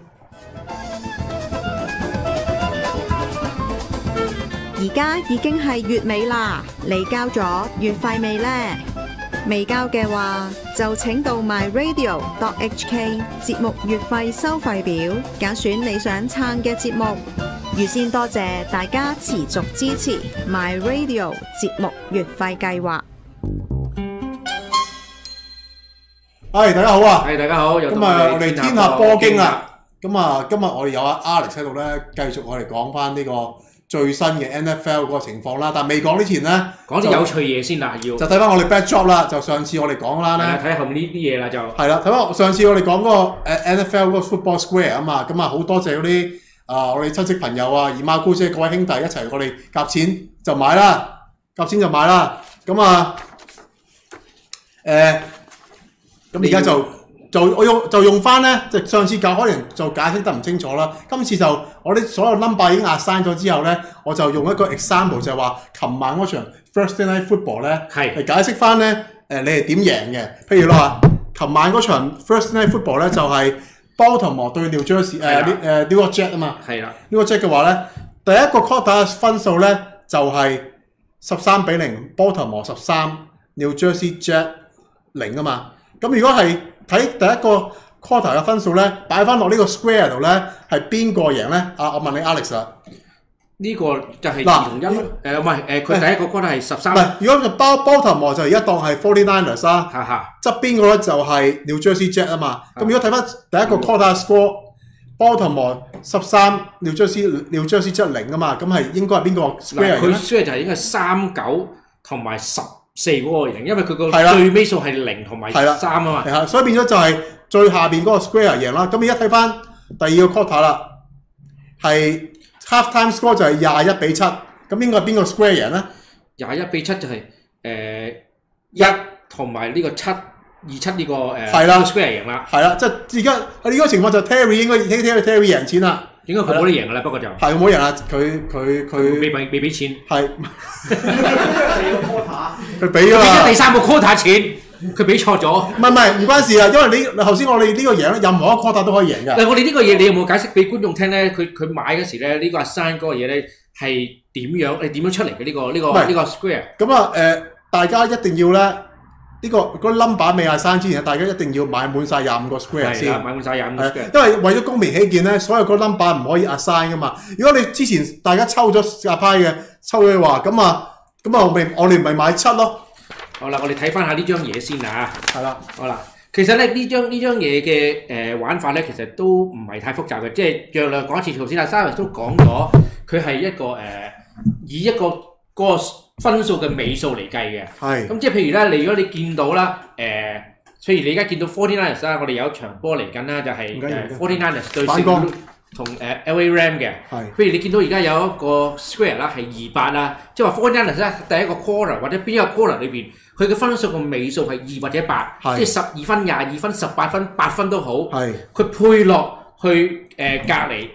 Speaker 8: 而家已經係月尾啦，你交咗月費未呢？未交嘅話，就請到 myradio.hk 節目月費收費表，揀選你想撐嘅節目。預先多謝大家持續支持 myradio 節目月費計劃。
Speaker 4: 大家好啊！
Speaker 6: 大家好，
Speaker 4: 今日我哋天下波經啦。咁啊，今日我哋有阿 Alex 喺度咧，繼續我哋講翻呢個最新嘅 NFL 嗰個情況啦，但未講之前咧，
Speaker 6: 講啲有趣嘢先啦，要
Speaker 4: 就睇翻我哋 backdrop 啦，就上次我哋講啦咧，
Speaker 6: 睇後面呢啲嘢啦就
Speaker 4: 係啦，睇翻上次我哋講嗰個NFL 嗰個 football square 啊嘛，咁啊好多謝嗰啲我哋親戚朋友啊、姨媽姑姐各位兄弟一齊我哋夾錢就買啦，咁啊咁而家就用翻咧，即係上次教可能就解釋得唔清楚啦。今次就我啲所有 number 已經 assign 咗之後咧，我就用一個 example 就係話，琴晚嗰場 Thursday Night Football 咧，嚟解釋翻咧你係點贏嘅。譬如話，琴晚嗰場 Thursday Night Football 咧就係 Baltimore 對 New Jersey New York Jet 啊嘛。係啦。New York Jet 嘅話咧，第一個 quarter 嘅分數咧就係13-0 Baltimore 13，New Jersey Jet 0啊嘛。咁如果係睇第一個 quarter 嘅分數咧，擺翻落呢個 square 度咧，係邊個贏咧？我問你 Alex 啦。
Speaker 6: 呢個就係二同一唔係佢第一個 quarter 係13。唔係，
Speaker 4: 如果就Baltimore就而家當係 49ers 啦。側邊個咧就係 New Jersey Jet 啊嘛。咁如果睇翻第一個 quarter score，Baltimore 13，New Jersey Jet 0啊嘛。咁係應該係邊個 square
Speaker 6: 佢 square 就係應該係39同埋10。4嗰個贏，因為佢個最尾數係0同埋3啊嘛，
Speaker 4: 係所以變咗就係最下邊嗰個 square 贏啦。咁而家睇翻第二個 quarter 啦，係 half time score 就係21-7，咁應該係邊個 square 贏咧
Speaker 6: ？21-7就係1同埋呢個727呢個square 贏啦。
Speaker 4: 係啦，即係而家呢個情況就 Terry 應該 Terry 贏錢啦。
Speaker 6: 應該佢冇得贏㗎啦，不過就
Speaker 4: 係冇贏啦，佢
Speaker 6: 未俾錢，
Speaker 4: 係
Speaker 6: 第二個 quarter，
Speaker 4: 佢俾咗啦，
Speaker 6: 第三個 quarter 錢， 佢俾錯咗。
Speaker 4: 唔關事啊，因為你頭先我哋呢個贏咧，任何一個 quarter 都可以贏㗎。
Speaker 6: 嗱，我哋呢個嘢你有冇解釋俾觀眾聽咧？佢買嗰時咧，呢個 assign 嗰個嘢咧係點樣？你點樣出嚟嘅呢個 square？
Speaker 4: 咁啊大家一定要咧。呢個 number 未 assign 之前，大家一定要買滿晒25個 square 先。
Speaker 6: 買滿晒25個 square。
Speaker 4: 因為為咗公平起見咧，所有個 number 唔可以 assign 噶嘛。如果你之前大家抽咗夾派嘅，抽咗嘅話，咁我哋咪買7咯。
Speaker 6: 好啦，我哋睇翻下呢張嘢先啊。
Speaker 4: 係啦，
Speaker 6: 好啦，其實咧呢張嘢嘅玩法咧，其實都唔係太複雜嘅，即係約略講一次。頭先阿 Cyrus 都講咗，佢係一個以一個嗰個分數嘅尾數嚟計嘅，係咁即係譬如咧，如果你見到啦，譬如你而家見到 49ers 啦，我哋有一場波嚟緊啦，就係49ers 對聖路同LA Ram 嘅，譬如你見到而家有一個 square 啦，係28啦，即係話 49ers 咧第一個 quarter 或者邊一個 quarter 裏邊，佢嘅分數嘅尾數係2或者8，即係12分、22分、18分、8分都好，佢配落去隔離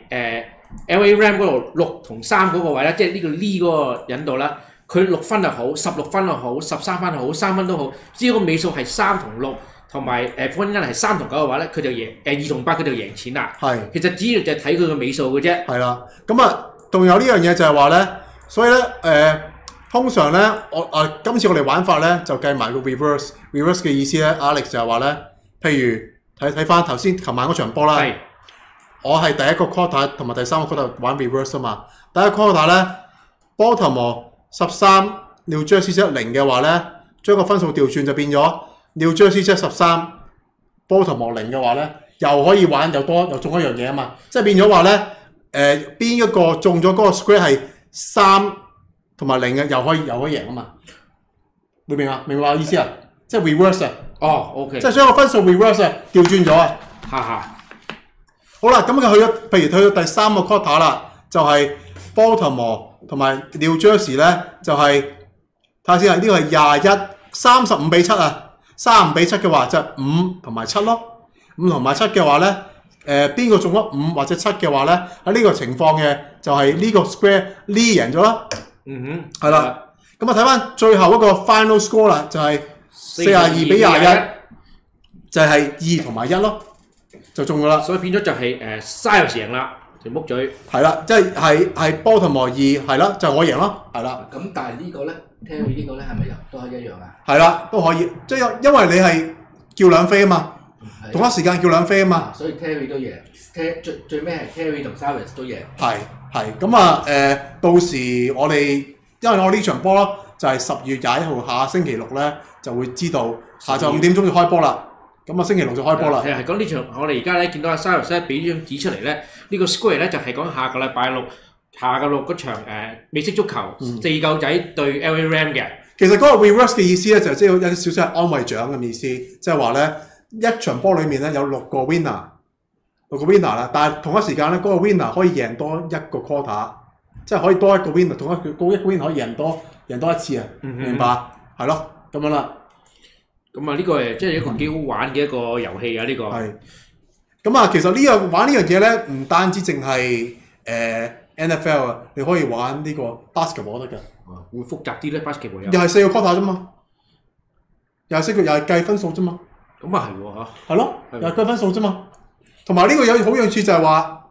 Speaker 6: LA Ram 嗰度6同3嗰個位啦，即係呢個 lead 嗰個引導啦。佢6分又好，16分又好，13分又好，3分都好，只要個尾數係3同6，同埋49係3同9嘅話咧，佢就贏2同8佢就贏錢啦。係，其實主要就係睇佢個尾數嘅啫。係啦，咁啊，仲有呢樣嘢就係話咧，所以咧通常咧，今次我哋玩法咧就計埋個 reverse 嘅意思咧 ，Alex 就係話咧，譬如睇翻頭先琴晚嗰場波啦，我係第一個 quarter 同埋第三個 quarter 玩 reverse 啊嘛，第一個 quarter 咧 Baltimore 13 New Jersey 0嘅話咧，將個分數調轉就變咗 New Jersey 13 Baltimore 0嘅話咧，又可以玩又中一樣嘢啊嘛，即係變咗話咧邊一個中咗嗰個 square 係3同埋0嘅，又可以贏啊嘛，明唔明啊？明唔明我意思啊？即係 reverse 啊！ 哦 ，OK， 即
Speaker 4: 係將個分數 reverse 啊，調轉咗啊！
Speaker 6: 哈哈，
Speaker 4: 好啦，咁佢譬如去到第三個 quarter 啦，就係 Baltimore 同埋 New Jersey 咧，就係睇下先啊，呢個係35比7啊，35比7嘅話就5同埋7咯，5同埋7嘅話咧，邊個中咗5或者7嘅話咧，喺呢個情況嘅就係呢個 square lead 贏咗啦。嗯哼，係啦，咁啊睇翻最後一個 final score 啦，就係42比21，就係2同埋1咯，就中噶啦。
Speaker 6: 所以變咗就係Cyrus贏啦。條木嘴
Speaker 4: 係啦，即係 Baltimore 2係啦，就係我贏咯，係啦。
Speaker 7: 咁但係呢個咧 ，Terry 呢個咧係咪又都係一樣啊？
Speaker 4: 係啦，都可以，即係因為你係叫兩飛啊嘛，同一時間叫兩飛啊嘛。
Speaker 7: 所以 Terry 都贏，最尾係 Terry 同 Cyrus 都贏。係
Speaker 4: 咁啊到時我哋因為我呢場波咯，就係10月21號下星期6咧就會知道，下晝5點鐘就開波啦。咁啊星期6就開波啦。
Speaker 6: 係講呢場，我哋而家咧見到阿 Cyrus 咧俾張紙出嚟咧，呢個 square 咧就係講下個禮拜6嗰場美式足球4舊仔對 LA Ram 嘅。
Speaker 4: 其實嗰個 reverse 嘅意思咧就即係有少少係安慰獎嘅意思，即係話咧一場波裡面咧有6個 winner 啦，但係同一時間咧嗰個 winner 可以贏多一個 quarter， 即係可以多一個 winner， 同一個 winner 可以贏多一次啊，明白？係咯，咁樣啦。
Speaker 6: 咁啊，呢個即係一個幾好玩嘅一個遊戲啊！呢個
Speaker 4: 係咁啊，其實玩呢樣嘢咧，唔單止淨係NFL 啊，你可以玩呢個 basketball 得㗎。
Speaker 6: 會複雜啲咧 basketball
Speaker 4: 又係4個 quarter 啫嘛，又係計分數啫嘛。
Speaker 6: 咁啊係喎嚇。
Speaker 4: 係咯，又係計分數啫嘛。同埋呢個有好樣處就係話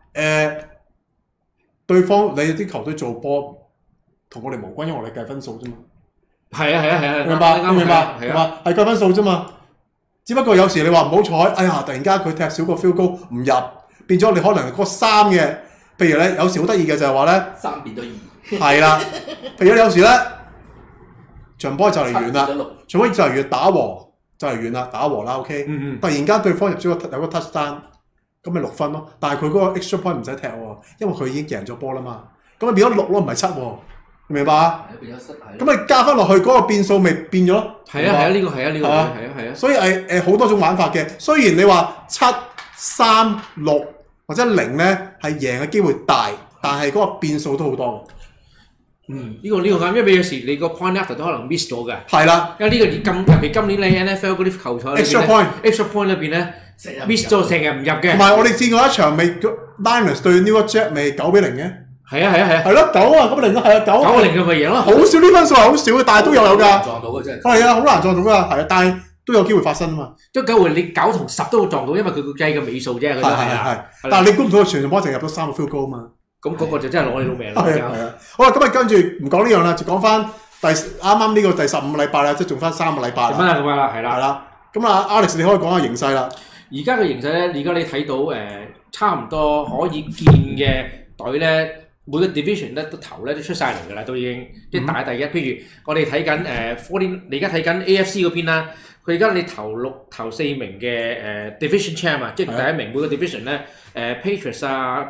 Speaker 4: 對方你啲球隊做波同我哋無關，因為我哋計分數啫嘛。係啊，明白，係嘛，係計分數啫嘛。只不過有時你話唔好彩，哎呀，突然間佢踢少個 field goal 唔入，變咗你可能嗰3嘅，譬如咧有時好得意嘅就係話咧
Speaker 7: 3變咗2，
Speaker 4: 係啦。譬如有時咧場波就嚟完啦，場波就嚟完打和就嚟完啦，打和啦 OK。突然間對方入咗有個 touchdown， 咁咪6分咯。但係佢嗰個 extra point 唔使踢喎，因為佢已經贏咗波啦嘛。咁咪變咗6咯，唔係7喎。明白啊？咁咪加翻落去嗰個變數咪變咗咯？
Speaker 6: 係啊，呢個係啊。
Speaker 4: 所以好多種玩法嘅。雖然你話7、3、6或者0咧係贏嘅機會大，但係嗰個變數都好多嘅。
Speaker 6: 呢個啱，因為有時你個 point after 都可能 miss 咗嘅。係
Speaker 4: 啦，
Speaker 6: 因為呢個尤其今年你 NFL 嗰啲球賽 extra point 裏邊咧 miss 咗成日唔入嘅。
Speaker 4: 同埋我哋見過一場未 Niners 對 New York Jets 咪9比0嘅。
Speaker 6: 係啊，
Speaker 4: 係咯9啊，咁0啊，係啊9啊，9-0
Speaker 6: 嘅咪贏咯，
Speaker 4: 好少呢分數係好少嘅，但係都有㗎。
Speaker 7: 撞到嘅真係。
Speaker 4: 係啊，好難撞到㗎，係啊，但係都有機會發生啊嘛。
Speaker 9: 都9回你9同10都會撞到，因為佢個計嘅尾數啫。佢都係啊。
Speaker 4: 但係你估唔到全場波淨入咗3個 field goal 啊嘛。
Speaker 9: 咁嗰個就真係攞你老命啦。
Speaker 4: 係啊。好啦，咁啊跟住唔講呢樣啦，就講翻啱啱呢個第15個禮拜啦，即係仲翻3個禮拜啦。
Speaker 9: 咁啦，係啦。
Speaker 4: 咁啊 Alex 你可以講下形勢啦。
Speaker 9: 而家嘅形勢咧，而家你睇到差唔多可以見嘅隊咧。每個 division 咧都頭咧都出晒嚟㗎啦，都已經即係打第一。譬如我哋睇緊你而家睇緊 AFC 嗰邊啦，佢而家你頭4名嘅division champ 啊，即係第一名每個 division 咧Patriots 啊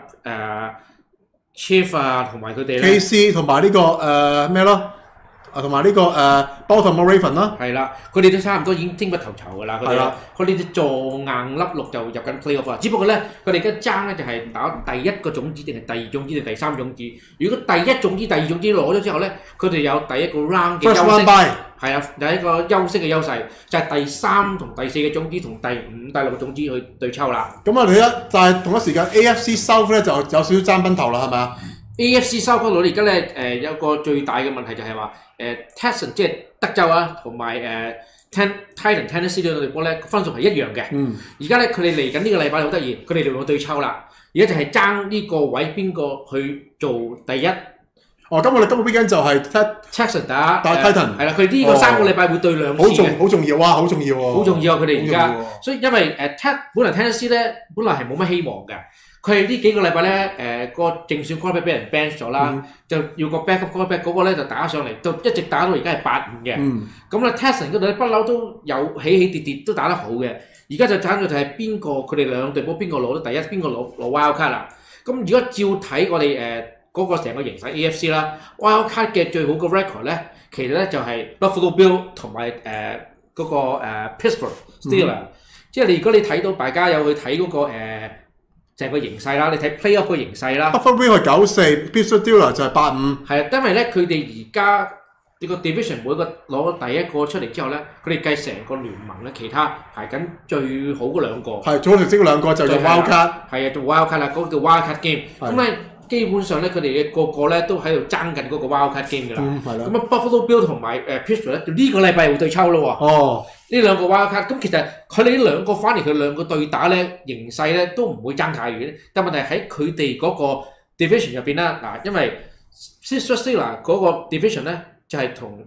Speaker 9: Chiefs 啊同埋佢哋
Speaker 4: KC 同埋呢個咩咯？同埋呢個Baltimore Ravens 啦，
Speaker 9: 係啦，佢哋都差唔多已經精不頭籌㗎啦，佢哋坐硬粒六就入緊 playoff 啦。只不過咧，佢哋而家爭咧就係打第一個種子定係第二種子定第三種子。如果第一種子、第二種子攞咗之後咧，佢哋有第一個 round 嘅優勢，係啊，有一個優勢嘅優勢，就係第3同第4嘅種子同第5、第6嘅種子去對抽啦。
Speaker 4: 咁啊，但係同一時間 AFC South 咧就有少少爭崩頭啦，係咪啊
Speaker 9: ？AFC South 嗰度而家咧有個最大嘅問題就係話Texans 即係德州啊，同埋Titan Tennessee 兩隊波咧分數係一樣嘅。而家咧佢哋嚟緊呢個禮拜好得意，佢哋嚟到對抽啦。而家就係爭呢個位邊個去做第一。
Speaker 4: 哦，咁我哋今個 weekend 就係
Speaker 9: Texans 打
Speaker 4: Titan。
Speaker 9: 係啦，佢呢個3個禮拜會對2次嘅。
Speaker 4: 好重要啊！好重要喎。
Speaker 9: 好重要啊！佢哋而家，所以因為本來 Tennessee 咧本來係冇乜希望嘅。佢哋呢幾個禮拜咧，個正選 quarterback 俾人 bench 咗啦，就要個 backup quarterback 嗰個咧就打上嚟，就一直打到而家係8-5嘅。咁咧 Texans 嗰度咧不嬲都有起起跌跌，都打得好嘅。而家就爭咗就係邊個佢哋兩隊波邊個攞到第一，邊個攞 wild card 啦。咁如果照睇我哋嗰個成個形勢 AFC 啦 ，wild card 嘅最好嘅 record 咧，其實咧就係 Buffalo Bill 同埋嗰個Pittsburgh Steelers。即係如果你睇到大家有去睇嗰個成個形勢啦，你睇 playoff 個形勢啦。
Speaker 4: Buffalo Bill 係94，Pittsburgh Steelers 就係85。
Speaker 9: 係啊，因為咧佢哋而家呢個 division 每個攞第一個出嚟之後咧，佢哋計成個聯盟咧，其他排緊最好嗰2個。
Speaker 4: 係最好成績嗰2個就做 wild card。
Speaker 9: 係啊，做 wild card 啦，嗰個叫 wild card game。咁咧基本上咧，佢哋嘅個咧都喺度爭緊嗰個 wild card game 㗎啦。係啦。咁啊 Buffalo Bill 同埋Pittsburgh 咧，呢個禮拜會對抽咯喎。哦。呢2個 wild card，咁其實佢哋呢2個反而佢2個對打咧，形勢咧都唔會爭太遠。但問題喺佢哋嗰個 division 入邊啦，嗱，因為 Steelers 嗰個 division 咧就係同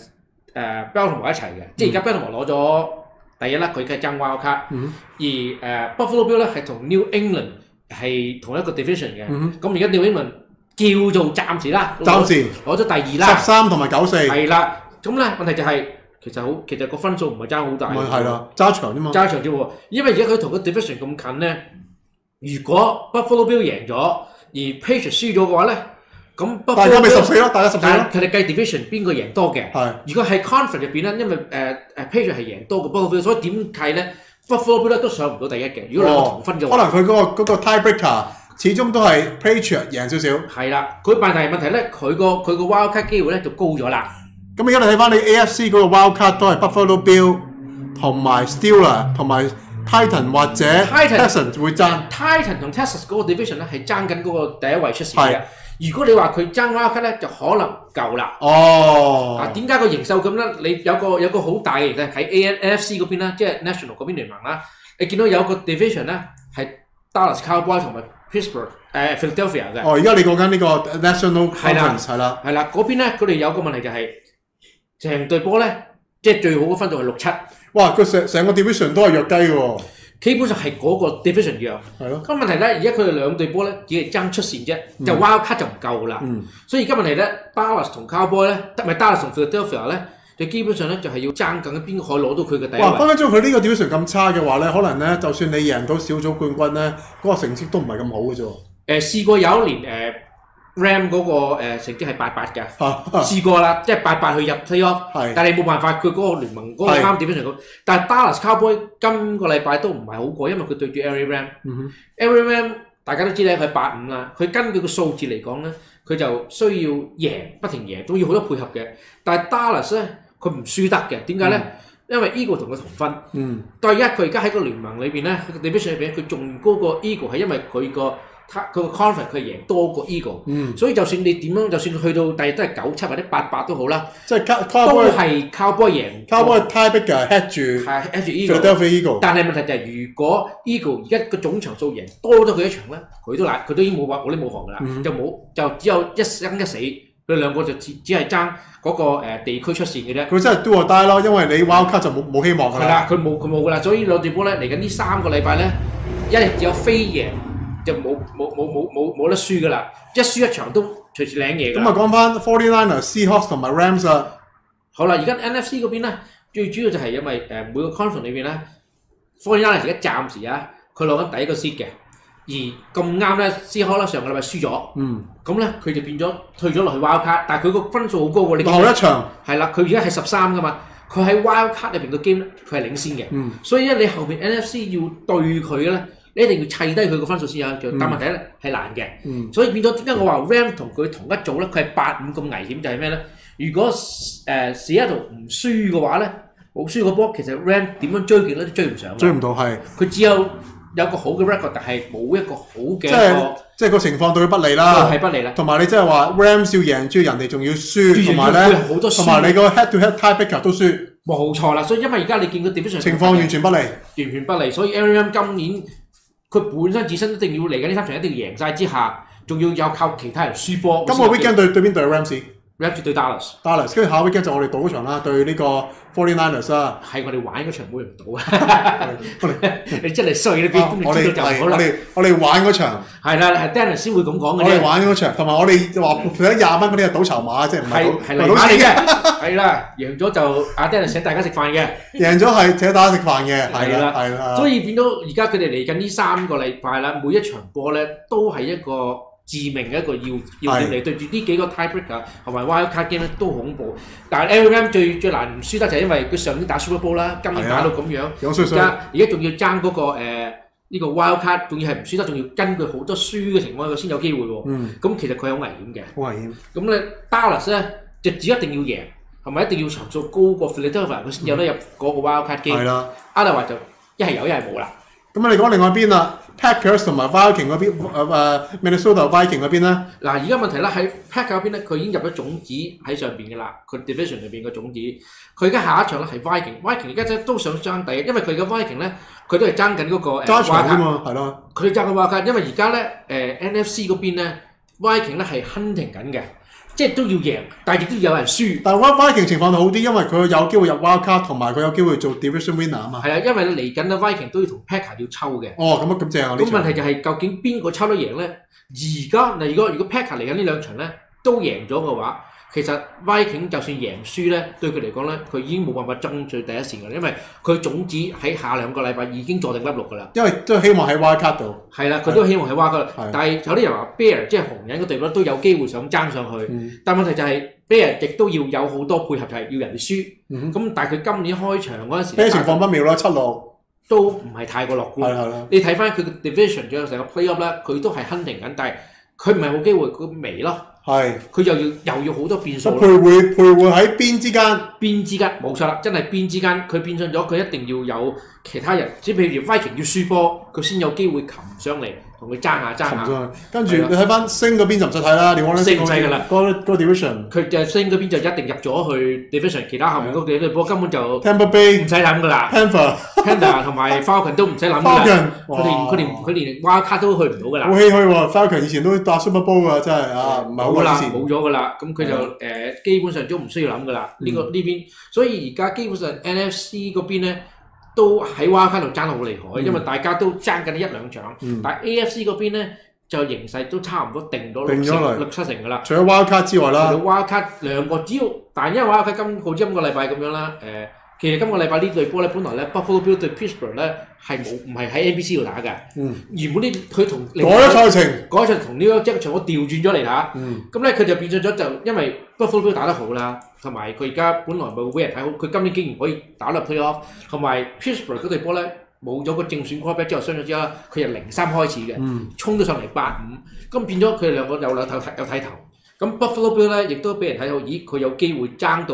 Speaker 9: Baltimore 一齊嘅，即係而家 Baltimore 攞咗第一啦，佢梗係爭 wild card。而Buffalo Bill 咧係同 New England 係同一個 division 嘅。咁而家 New England 叫做暫時啦，
Speaker 4: 暫時
Speaker 9: 攞咗第2啦
Speaker 4: ，13同埋94。
Speaker 9: 係啦，咁咧問題就係。其實個分數唔係爭好大，
Speaker 4: 咪係啦，揸長啫嘛。
Speaker 9: 揸長啫喎，因為而家佢同個 division 咁近咧，如果 Buffalo Bill 贏咗，而 Patriots 輸咗嘅話咧，咁
Speaker 4: 大家咪14咯，大家14咯。
Speaker 9: 佢哋計 division 邊個贏多嘅？係。如果喺 conference 入邊咧，因為Patriots 係贏多過 Buffalo Bill，所以點計咧 Buffalo Bill 咧都上唔到第一嘅。如果2個同分嘅話，
Speaker 4: 可能佢嗰個 tiebreaker 始終都係 Patriots 贏少少。
Speaker 9: 係啦，佢但係問題咧，佢個 wild card 機會咧就高咗啦。
Speaker 4: 咁而家你睇翻你 AFC 嗰個 wild card 都係 Buffalo Bill 同埋 Steelers 同埋 Titan 或者 Texans 會爭。
Speaker 9: Titan 同 Texans 嗰個 division 咧係爭緊嗰個第一位出線嘅。如果你話佢爭 wild card 咧，就可能夠啦。哦。啊，點解個營收咁咧？你有個好大嘅喺 AFC 嗰邊啦，即係 National 嗰邊聯盟啦。你見到有個 division 咧係 Dallas Cowboys 同埋 Pittsburgh Philadelphia 嘅。
Speaker 4: 哦，而家你講緊呢個 National Conference 係啦。
Speaker 9: 係啦，嗰邊咧佢哋有個問題就係。成隊波咧，即係最好嘅分數係6-7。
Speaker 4: 哇！佢成個 division 都係弱雞嘅喎。
Speaker 9: 基本上係嗰個 division 弱。係咯。咁問題咧，而家佢哋2隊波咧，只係爭出線啫，就 wild card 就唔夠啦。所以而家問題咧 ，Dallas 同 Cowboy 咧，咪 Dallas 同 Philadelphia 咧，就基本上咧就係要爭緊邊個可以攞到佢嘅第一位。
Speaker 4: 哇！分分鐘佢呢個 division 咁差嘅話咧，可能咧就算你贏到小組冠軍咧，嗰個成績都唔係咁好嘅啫。
Speaker 9: 試過有一年Ram 嗰個成績係8-8嘅，試過啦，即係8-8去入 playoff，但係冇辦法，佢嗰個聯盟嗰個啱點樣咁。但係 Dallas Cowboy 今個禮拜都唔係好過，因為佢對住 LA Ram。LA Ram 大家都知咧，佢8-5啦，佢根據個數字嚟講咧，佢就需要贏，不停贏，都要好多配合嘅。但係 Dallas 咧，佢唔輸得嘅，點解咧？因為 Eagle 同佢同分。第一，佢而家喺個聯盟裏邊咧，佢個 division 裏邊佢仲高過 Eagle，係因為佢個佢個 conference 佢係贏多過 Eagle，所以就算你點樣，就算去到第都係97或者88都好啦，
Speaker 4: 即係
Speaker 9: 都係 Cowboy 贏
Speaker 4: ，Cowboy tiebreaker head 住
Speaker 9: Eagle， 但係問題就係如果 Eagle 而家個總場數贏多咗佢一場咧，佢都已經冇防㗎啦，就只有一生一死。佢兩個就只係爭嗰個地區出線嘅啫。
Speaker 4: 佢真係 do or die 咯，因為你 Wildcard 就冇希望㗎啦。
Speaker 9: 係啦，佢冇㗎啦，所以兩隊波咧嚟緊呢3個禮拜咧，一日只有飛贏就冇得輸㗎啦，一輸一場都隨時領嘢㗎。
Speaker 4: 咁啊講翻 49ers、Seahawks 同埋 Rams 啊。
Speaker 9: 好啦，而家 NFC 嗰邊咧，最主要就係因為每個 conference 裏邊咧 ，49ers 而家暫時啊，佢攞緊第一個 seed嘅。而咁啱咧 ，Seahawks 咧上個禮拜輸咗，咁咧佢就變咗退咗落去 Wildcard，但係佢個分數好高喎，你
Speaker 4: 後一場
Speaker 9: 係啦，佢而家係13噶嘛，佢喺 Wildcard 入邊個 game 佢係領先嘅，所以咧你後邊 NFC 要對佢咧，你一定要砌低佢個分數先有得做，但問題咧係難嘅，所以變咗點解我話 Rams 同佢同一組咧，佢係8-5咁危險就係咩咧？如果Seattle 唔輸嘅話咧，冇輸個波，其實 Rams 點樣追擊咧都追唔上，
Speaker 4: 追唔到係，
Speaker 9: 佢只有個好嘅 record， 但係冇一個好嘅
Speaker 4: 即係個情況對佢不利啦，
Speaker 9: 係不利啦。同
Speaker 4: 埋你即係話 Rams 要贏，仲要人哋仲要輸，同埋咧，同埋你個 head to head tiebreaker 都輸。
Speaker 9: 冇錯啦，所以因為而家你見個 division
Speaker 4: 情況完全不利，
Speaker 9: 完全不利，所以 Aaron 今年佢本身自身一定要嚟緊呢3場一定要贏晒之下，仲要有靠其他人輸波。
Speaker 4: 今個 weekend 對邊隊 Rams？Rams
Speaker 9: 對 Dallas，
Speaker 4: 跟住下個 weekend 就我哋賭嗰場啦，對呢個 49ers 啦。
Speaker 9: 係我哋玩嗰場冇人賭啊！你真係衰，你邊知道就唔好啦。
Speaker 4: 我哋玩嗰場
Speaker 9: 係啦，係 Dennis 先會咁講嘅。
Speaker 4: 我哋玩嗰場，同埋我哋話賠咗20蚊嗰啲係賭籌碼，即係唔係
Speaker 9: 賭錢嘅。係啦，贏咗就阿 Dennis 請大家食飯嘅。
Speaker 4: 贏咗係請大家食飯嘅，係啦，係啦。
Speaker 9: 所以變到而家佢哋嚟緊呢3個禮拜啦，每一場波咧都係一個致命嘅一個要點嚟，對住呢幾個 tiebreaker 同埋 wildcard game 咧都恐怖。但係 LRM 最難唔輸得就係因為佢上年打 Super Bowl 啦，今年打到咁樣，而家仲要爭嗰個呢個 wildcard，仲要係唔輸得，仲要根據好多輸嘅情況佢先有機會喎。咁其實佢好危險嘅。
Speaker 4: 好危險。
Speaker 9: 咁咧 Dallas 咧就只一定要贏，係咪一定要場數高過 Philadelphia 佢先有得入嗰個 wildcard game？係啦。Otherwise就一係有一係冇啦。
Speaker 4: 咁你講另外一邊啦 ，Packers 同埋 Viking 嗰邊，Minnesota Viking 嗰邊咧。
Speaker 9: 嗱，而家問題咧喺 Packers 嗰邊咧，佢已經入咗種子喺上邊嘅啦，佢 division 裏邊嘅種子。佢而家下一場咧係 Viking 而家都想爭第一，因為佢而家 Viking 咧，佢都係爭緊嗰個
Speaker 4: 揸場啫嘛，係咯。
Speaker 9: 佢爭緊 wildcard，因為而家咧NFC 嗰邊咧 Viking 咧係 hunting 緊嘅。即係都要贏，但係亦都有人輸。
Speaker 4: 但係 Viking 情況好啲，因為佢有機會入 wildcard，同埋佢有機會做 division winner 啊嘛。
Speaker 9: 係啊，因為嚟緊嘅 Viking 都要同 Packers 要抽嘅。
Speaker 4: 哦，咁正啊！
Speaker 9: 咁問題就係究竟邊個抽得贏咧？而家嗱，如果 Packers 嚟緊呢2場咧都贏咗嘅話，其實 Viking 就算贏輸咧，對佢嚟講咧，佢已經冇辦法爭取第一線㗎啦，因為佢種子喺下2個禮拜已經坐定粒6㗎啦。
Speaker 4: 因為都希望喺 wildcard 度。係
Speaker 9: 啦，佢都希望喺 wildcard 度。但係有啲人話 Bear 即係紅人嗰隊咧都有機會想爭上去。但問題就係 Bear 亦都要有好多配合，就係要人哋輸。咁但係佢今年開場嗰陣時，
Speaker 4: Bear 情況不妙啦，7-6
Speaker 9: 都唔係太過樂觀。係你睇翻佢嘅 division 仲有成個 playoff 咧，佢都係 hunting 緊，但係佢唔係冇機會，佢微咯。係，佢又要好多變數。
Speaker 4: 徘徊喺邊之間？
Speaker 9: 邊之間冇錯啦，真係邊之間。佢變相咗，佢一定要有其他人，即係譬如 Viking 要輸波，佢先有機會擒上嚟同佢爭下。
Speaker 4: 跟住你睇翻星嗰邊就唔使睇啦，你講
Speaker 9: 星唔使㗎啦。
Speaker 4: 嗰個 division， 佢
Speaker 9: 就星嗰邊就一定入咗去 division， 其他後面嗰幾隊波根本就
Speaker 4: Tampa Bay
Speaker 9: 唔使諗㗎啦。Panther 同埋 Falcon 都唔使諗㗎啦。佢連 wildcard 都去唔到㗎啦。
Speaker 4: 好唏噓喎 ，Falcon 以前都打 Super Bowl 㗎，真係啊，唔係好耐之前。
Speaker 9: 冇咗㗎啦，咁佢就基本上都唔需要諗㗎啦。呢邊，所以而家基本上 NFC 嗰邊咧都喺 wildcard 度爭得好厲害，因為大家都爭緊1-2場。但係 AFC 嗰邊咧就形勢都差唔多定咗6-7成㗎啦。
Speaker 4: 除咗 wildcard 之外啦，
Speaker 9: 除咗 wildcard 2個，只要但係因為 wildcard 今個禮拜咁樣啦，其實今個禮拜呢隊波咧，本來咧 Buffalo Bills 對 Pittsburgh 咧係唔係喺 NBC 度打嘅。原本佢同
Speaker 4: 改咗賽程，
Speaker 9: 同呢個即係場我調轉咗嚟打。咁咧佢就變咗就因為 Buffalo Bills 打得好啦，同埋佢而家本來冇俾人睇好，佢今年竟然可以打入 playoff， 同埋 Pittsburgh 嗰隊波咧冇咗個正選 quarterback 之後傷咗之後，佢由0-3開始嘅，衝咗上嚟8-5，咁變咗佢哋兩個有睇頭。咁 Buffalo Bills 咧亦都俾人睇好，咦佢有機會爭到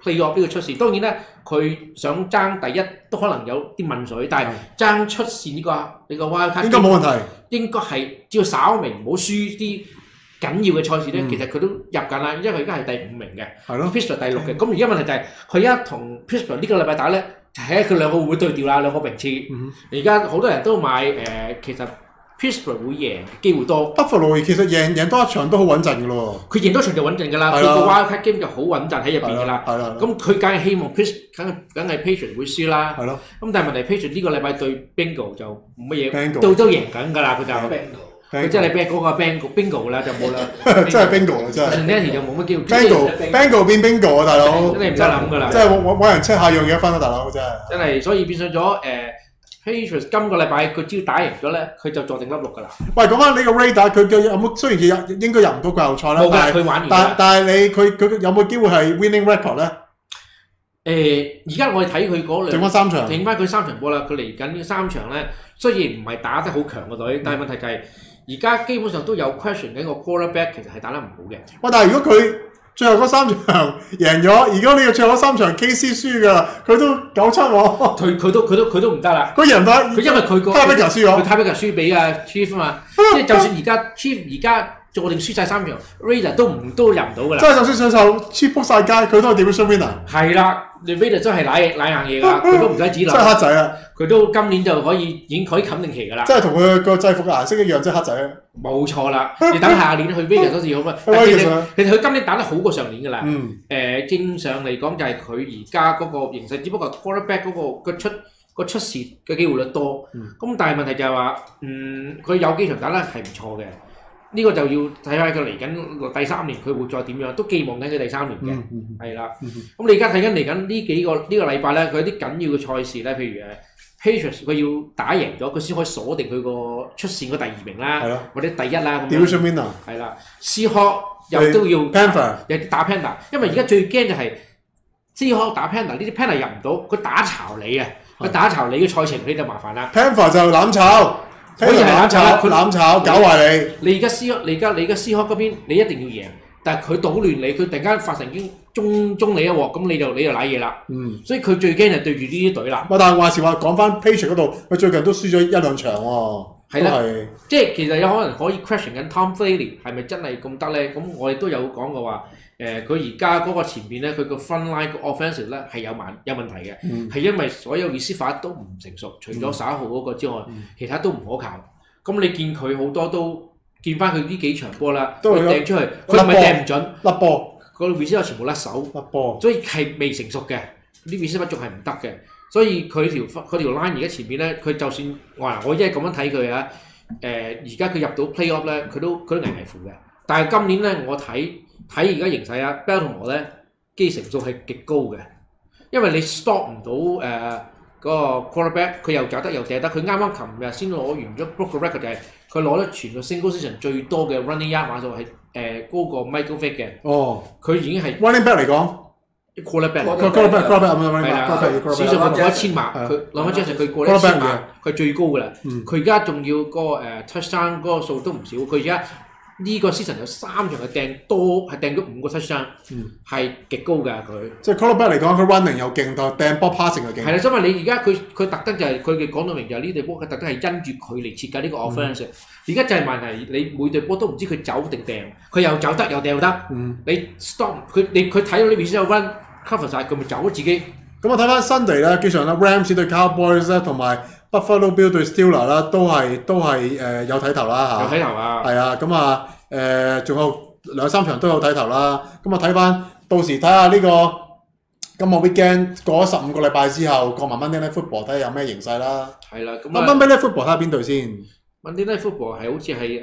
Speaker 9: playoff 呢個出線。當然咧，佢想爭第一都可能有啲問水，但係爭出線呢個 wild card
Speaker 4: 應該冇問題。
Speaker 9: 應該係只要稍微唔好輸啲緊要嘅賽事咧，其實佢都入緊啦，因為佢而家係第5名嘅，
Speaker 4: 係咯
Speaker 9: Pittsburgh 第6嘅。咁而家問題就係佢而家同 Pittsburgh 呢個禮拜打咧，就係佢兩個會唔會對調啦，兩個名次。而家好多人都買其實 Pittsburgh 會贏嘅機會多。
Speaker 4: Buffalo 其實贏多一場都好穩陣嘅咯。
Speaker 9: 佢贏多場就穩陣㗎啦，佢個 wild card game 就好穩陣喺入邊㗎啦。咁佢梗係希望 Pittsburgh 梗係 Patriots 會輸啦。係咯。咁但係問題 Patriots 呢個禮拜對 Bingo 就冇乜嘢，都贏緊㗎啦，佢就。佢真係 back 嗰個 bingo 啦，就冇啦。
Speaker 4: 真係 bingo 啊！真係。
Speaker 9: Cincinnati 就冇乜機會。
Speaker 4: bingo 變 bingo 啊，大佬！
Speaker 9: 真係唔使諗㗎啦。
Speaker 4: 即係揾人 check 下樣嘢分啊，大佬真係。
Speaker 9: 真係，所以變相咗Patriots 今個禮拜佢只要打贏咗咧，佢就坐定粒6㗎啦。
Speaker 4: 喂，講翻呢個 Raider，佢有冇雖然佢應該入唔到季後賽啦，
Speaker 9: 佢玩完。
Speaker 4: 但係佢有冇機會係 winning record 咧？
Speaker 9: 而家我哋睇佢嗰兩，
Speaker 4: 剩翻3場，
Speaker 9: 剩翻佢3場波啦。佢嚟緊呢3場咧，雖然唔係打得好強嘅隊，但係問題就係而家基本上都有 question 緊個 quarterback 其實係打得唔好嘅。
Speaker 4: 喂，但係如果佢最後嗰3場贏咗，而家呢個最後嗰3場 KC 輸㗎，佢都97喎。
Speaker 9: 佢都唔得啦。
Speaker 4: 佢贏唔得，
Speaker 9: 佢因為佢個
Speaker 4: Tiebreaker 輸咗，
Speaker 9: 佢 Tiebreaker 輸俾阿 Chief 啊嘛。即係就算而家 Chief 而家坐定輸晒3場 ，Raider 都入唔到㗎啦。
Speaker 4: 即係就算上手 Chief 撲晒街，佢都係 division winner。
Speaker 9: 係啦，你 Raider 真係舐硬嘢㗎啦，佢都唔使指流。
Speaker 4: 真係黑仔啊！
Speaker 9: 佢都今年就已經可以冚定期㗎啦。
Speaker 4: 即係同佢個制服嘅顏色一樣，即係黑仔啊！
Speaker 9: 冇錯啦，你等下年去 Vegas 嗰時好嘛？其實佢今年打得好過上年㗎啦。正常嚟講就係佢而家嗰個形勢，只不過 quarterback 嗰個出事嘅機會率多。咁但係問題就係話，佢有幾場打得係唔錯嘅。呢個就要睇下佢嚟緊第3年佢會再點樣，都寄望緊佢第3年嘅，係啦。咁你而家睇緊嚟緊呢個禮拜咧，佢有啲緊要嘅賽事咧，譬如Patriots 佢要打贏咗，佢先可以鎖定佢個出線嗰第2名啦，或者第1啦咁樣。
Speaker 4: Division winner
Speaker 9: 係啦 ，Seahawks 又都要
Speaker 4: Panther
Speaker 9: 又打 Panther， 因為而家最驚就係 Seahawks 打 Panther， 呢啲 Panther 入唔到，佢打巢你啊！佢打巢你嘅賽程，你就麻煩啦。
Speaker 4: Panther 就攬炒。
Speaker 9: 可以係攬炒，
Speaker 4: 佢攬炒搞壞你。
Speaker 9: 你而家思考嗰邊，你一定要贏，但係佢搗亂你，佢突然間發神經中你一鑊，咁你就舐嘢啦。所以佢最驚係對住呢啲隊啦。
Speaker 4: 但係話時話講翻 Patriots 嗰度，佢最近都輸咗1-2場喎。
Speaker 9: 係啦，即係其實有可能可以 question 緊 Tom Brady 係咪真係咁得咧？咁我哋都有講過話。佢而家嗰個前邊咧，佢個 front line 個 offensive 咧係有問題嘅，係因為所有 receiver 都唔成熟，除咗11號嗰個之外，其他都唔可靠。咁你見佢好多都見翻佢呢幾場波啦，佢掟出去，佢唔係掟唔準，
Speaker 4: 甩波，
Speaker 9: 個 receiver 全部甩手，
Speaker 4: 甩波，
Speaker 9: 所以係未成熟嘅，啲 receiver 仲係唔得嘅。所以佢條 line 而家前邊咧，佢就算我一係咁樣睇佢啊，而家佢入到 playoff 咧，佢都危乎嘅。但係今年咧，我睇而家形勢啊 Baltimore 咧機成數係極高嘅，因為你 stop 唔到嗰個 quarterback， 佢又走得又掟得，佢啱啱琴日先攞完咗 broke 個 record， 就係佢攞得全個 single season 最多嘅 running yard 碼數係高過 Michael Vick 嘅。佢已經係
Speaker 4: running back 嚟講
Speaker 9: quarterback
Speaker 4: 係
Speaker 9: 啦，史上佢攞1000碼，佢攞翻張就佢過1000碼，佢最高㗎啦。佢而家仲要嗰個touchdown 嗰個數都唔少，佢而家。呢個 season 有3場係掟咗5個 touchdown，係極高㗎佢。即係
Speaker 4: quarterback 嚟講，佢 running 又勁，但掟波 passing 又勁。
Speaker 9: 係啦，因為你而家佢特登就係佢哋講到明就係呢隊波，佢特登係因住佢嚟設計呢個 offense。而家就係問題，你每隊波都唔知佢走定掟，佢又走得又掟得。你 stop 佢睇到呢邊先有 run cover 晒，佢咪走咗自己。
Speaker 4: 咁我睇翻 Sunday 咧，基本上咧 Rams 對 Cowboys 咧，同埋Buffalo Bill 對 Steelers 啦，都係有睇頭啦嚇。
Speaker 9: 有睇頭啊！
Speaker 4: 係啊，咁啊仲有2-3場都有睇頭啦。咁啊睇翻到時睇下呢個今個 weekend 過咗15個禮拜之後，過埋 Monday Night Football 睇下有咩形勢啦。
Speaker 9: 係啦，咁
Speaker 4: Monday Night Football 睇下邊隊先。
Speaker 9: Monday Night Football 係好似係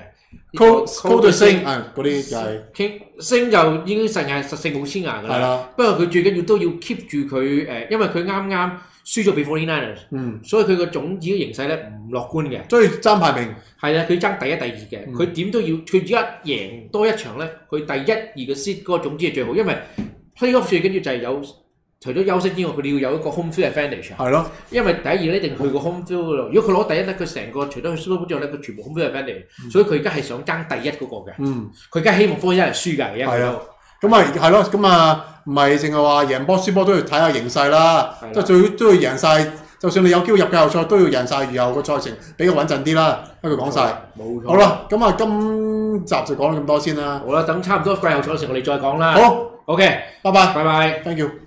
Speaker 4: Colts 對星嗰啲就係
Speaker 9: 星就已經實勝冇千牙㗎啦。不過佢最緊要都要 keep 住佢因為佢啱啱輸咗俾 49ers，所以佢個種子嘅形勢咧唔樂觀嘅。
Speaker 4: 所以爭排名
Speaker 9: 係啊，佢爭第1、第2嘅。佢點都要，佢而家贏多一場咧，佢第1、2嘅 seed 嗰個種子係最好，因為 playoff 最緊要就係有除咗休息之外，佢哋要有一個 home field advantage。係咯，因為第1、2咧一定去個 home field 嗰度。如果佢攞第1咧，佢成個除咗去 Super Bowl 之後咧，佢全部 home field advantage。所以佢而家係想爭第1嗰個嘅。佢而家希望49ers輸㗎，而家佢都。
Speaker 4: 咁咪係咯，咁啊唔係淨係話贏波輸波都要睇下形勢啦，即係最都要贏晒。就算你有機會入季後賽，都要贏晒預後個賽程，比較穩陣啲啦。一句講晒，
Speaker 9: 冇錯。
Speaker 4: 好啦，咁啊，今集就講咗咁多先啦。
Speaker 9: 好啦，等差唔多季後賽時，我哋再講啦。
Speaker 4: 好
Speaker 9: ，OK，
Speaker 4: 拜拜，
Speaker 9: 拜拜
Speaker 4: ，thank you。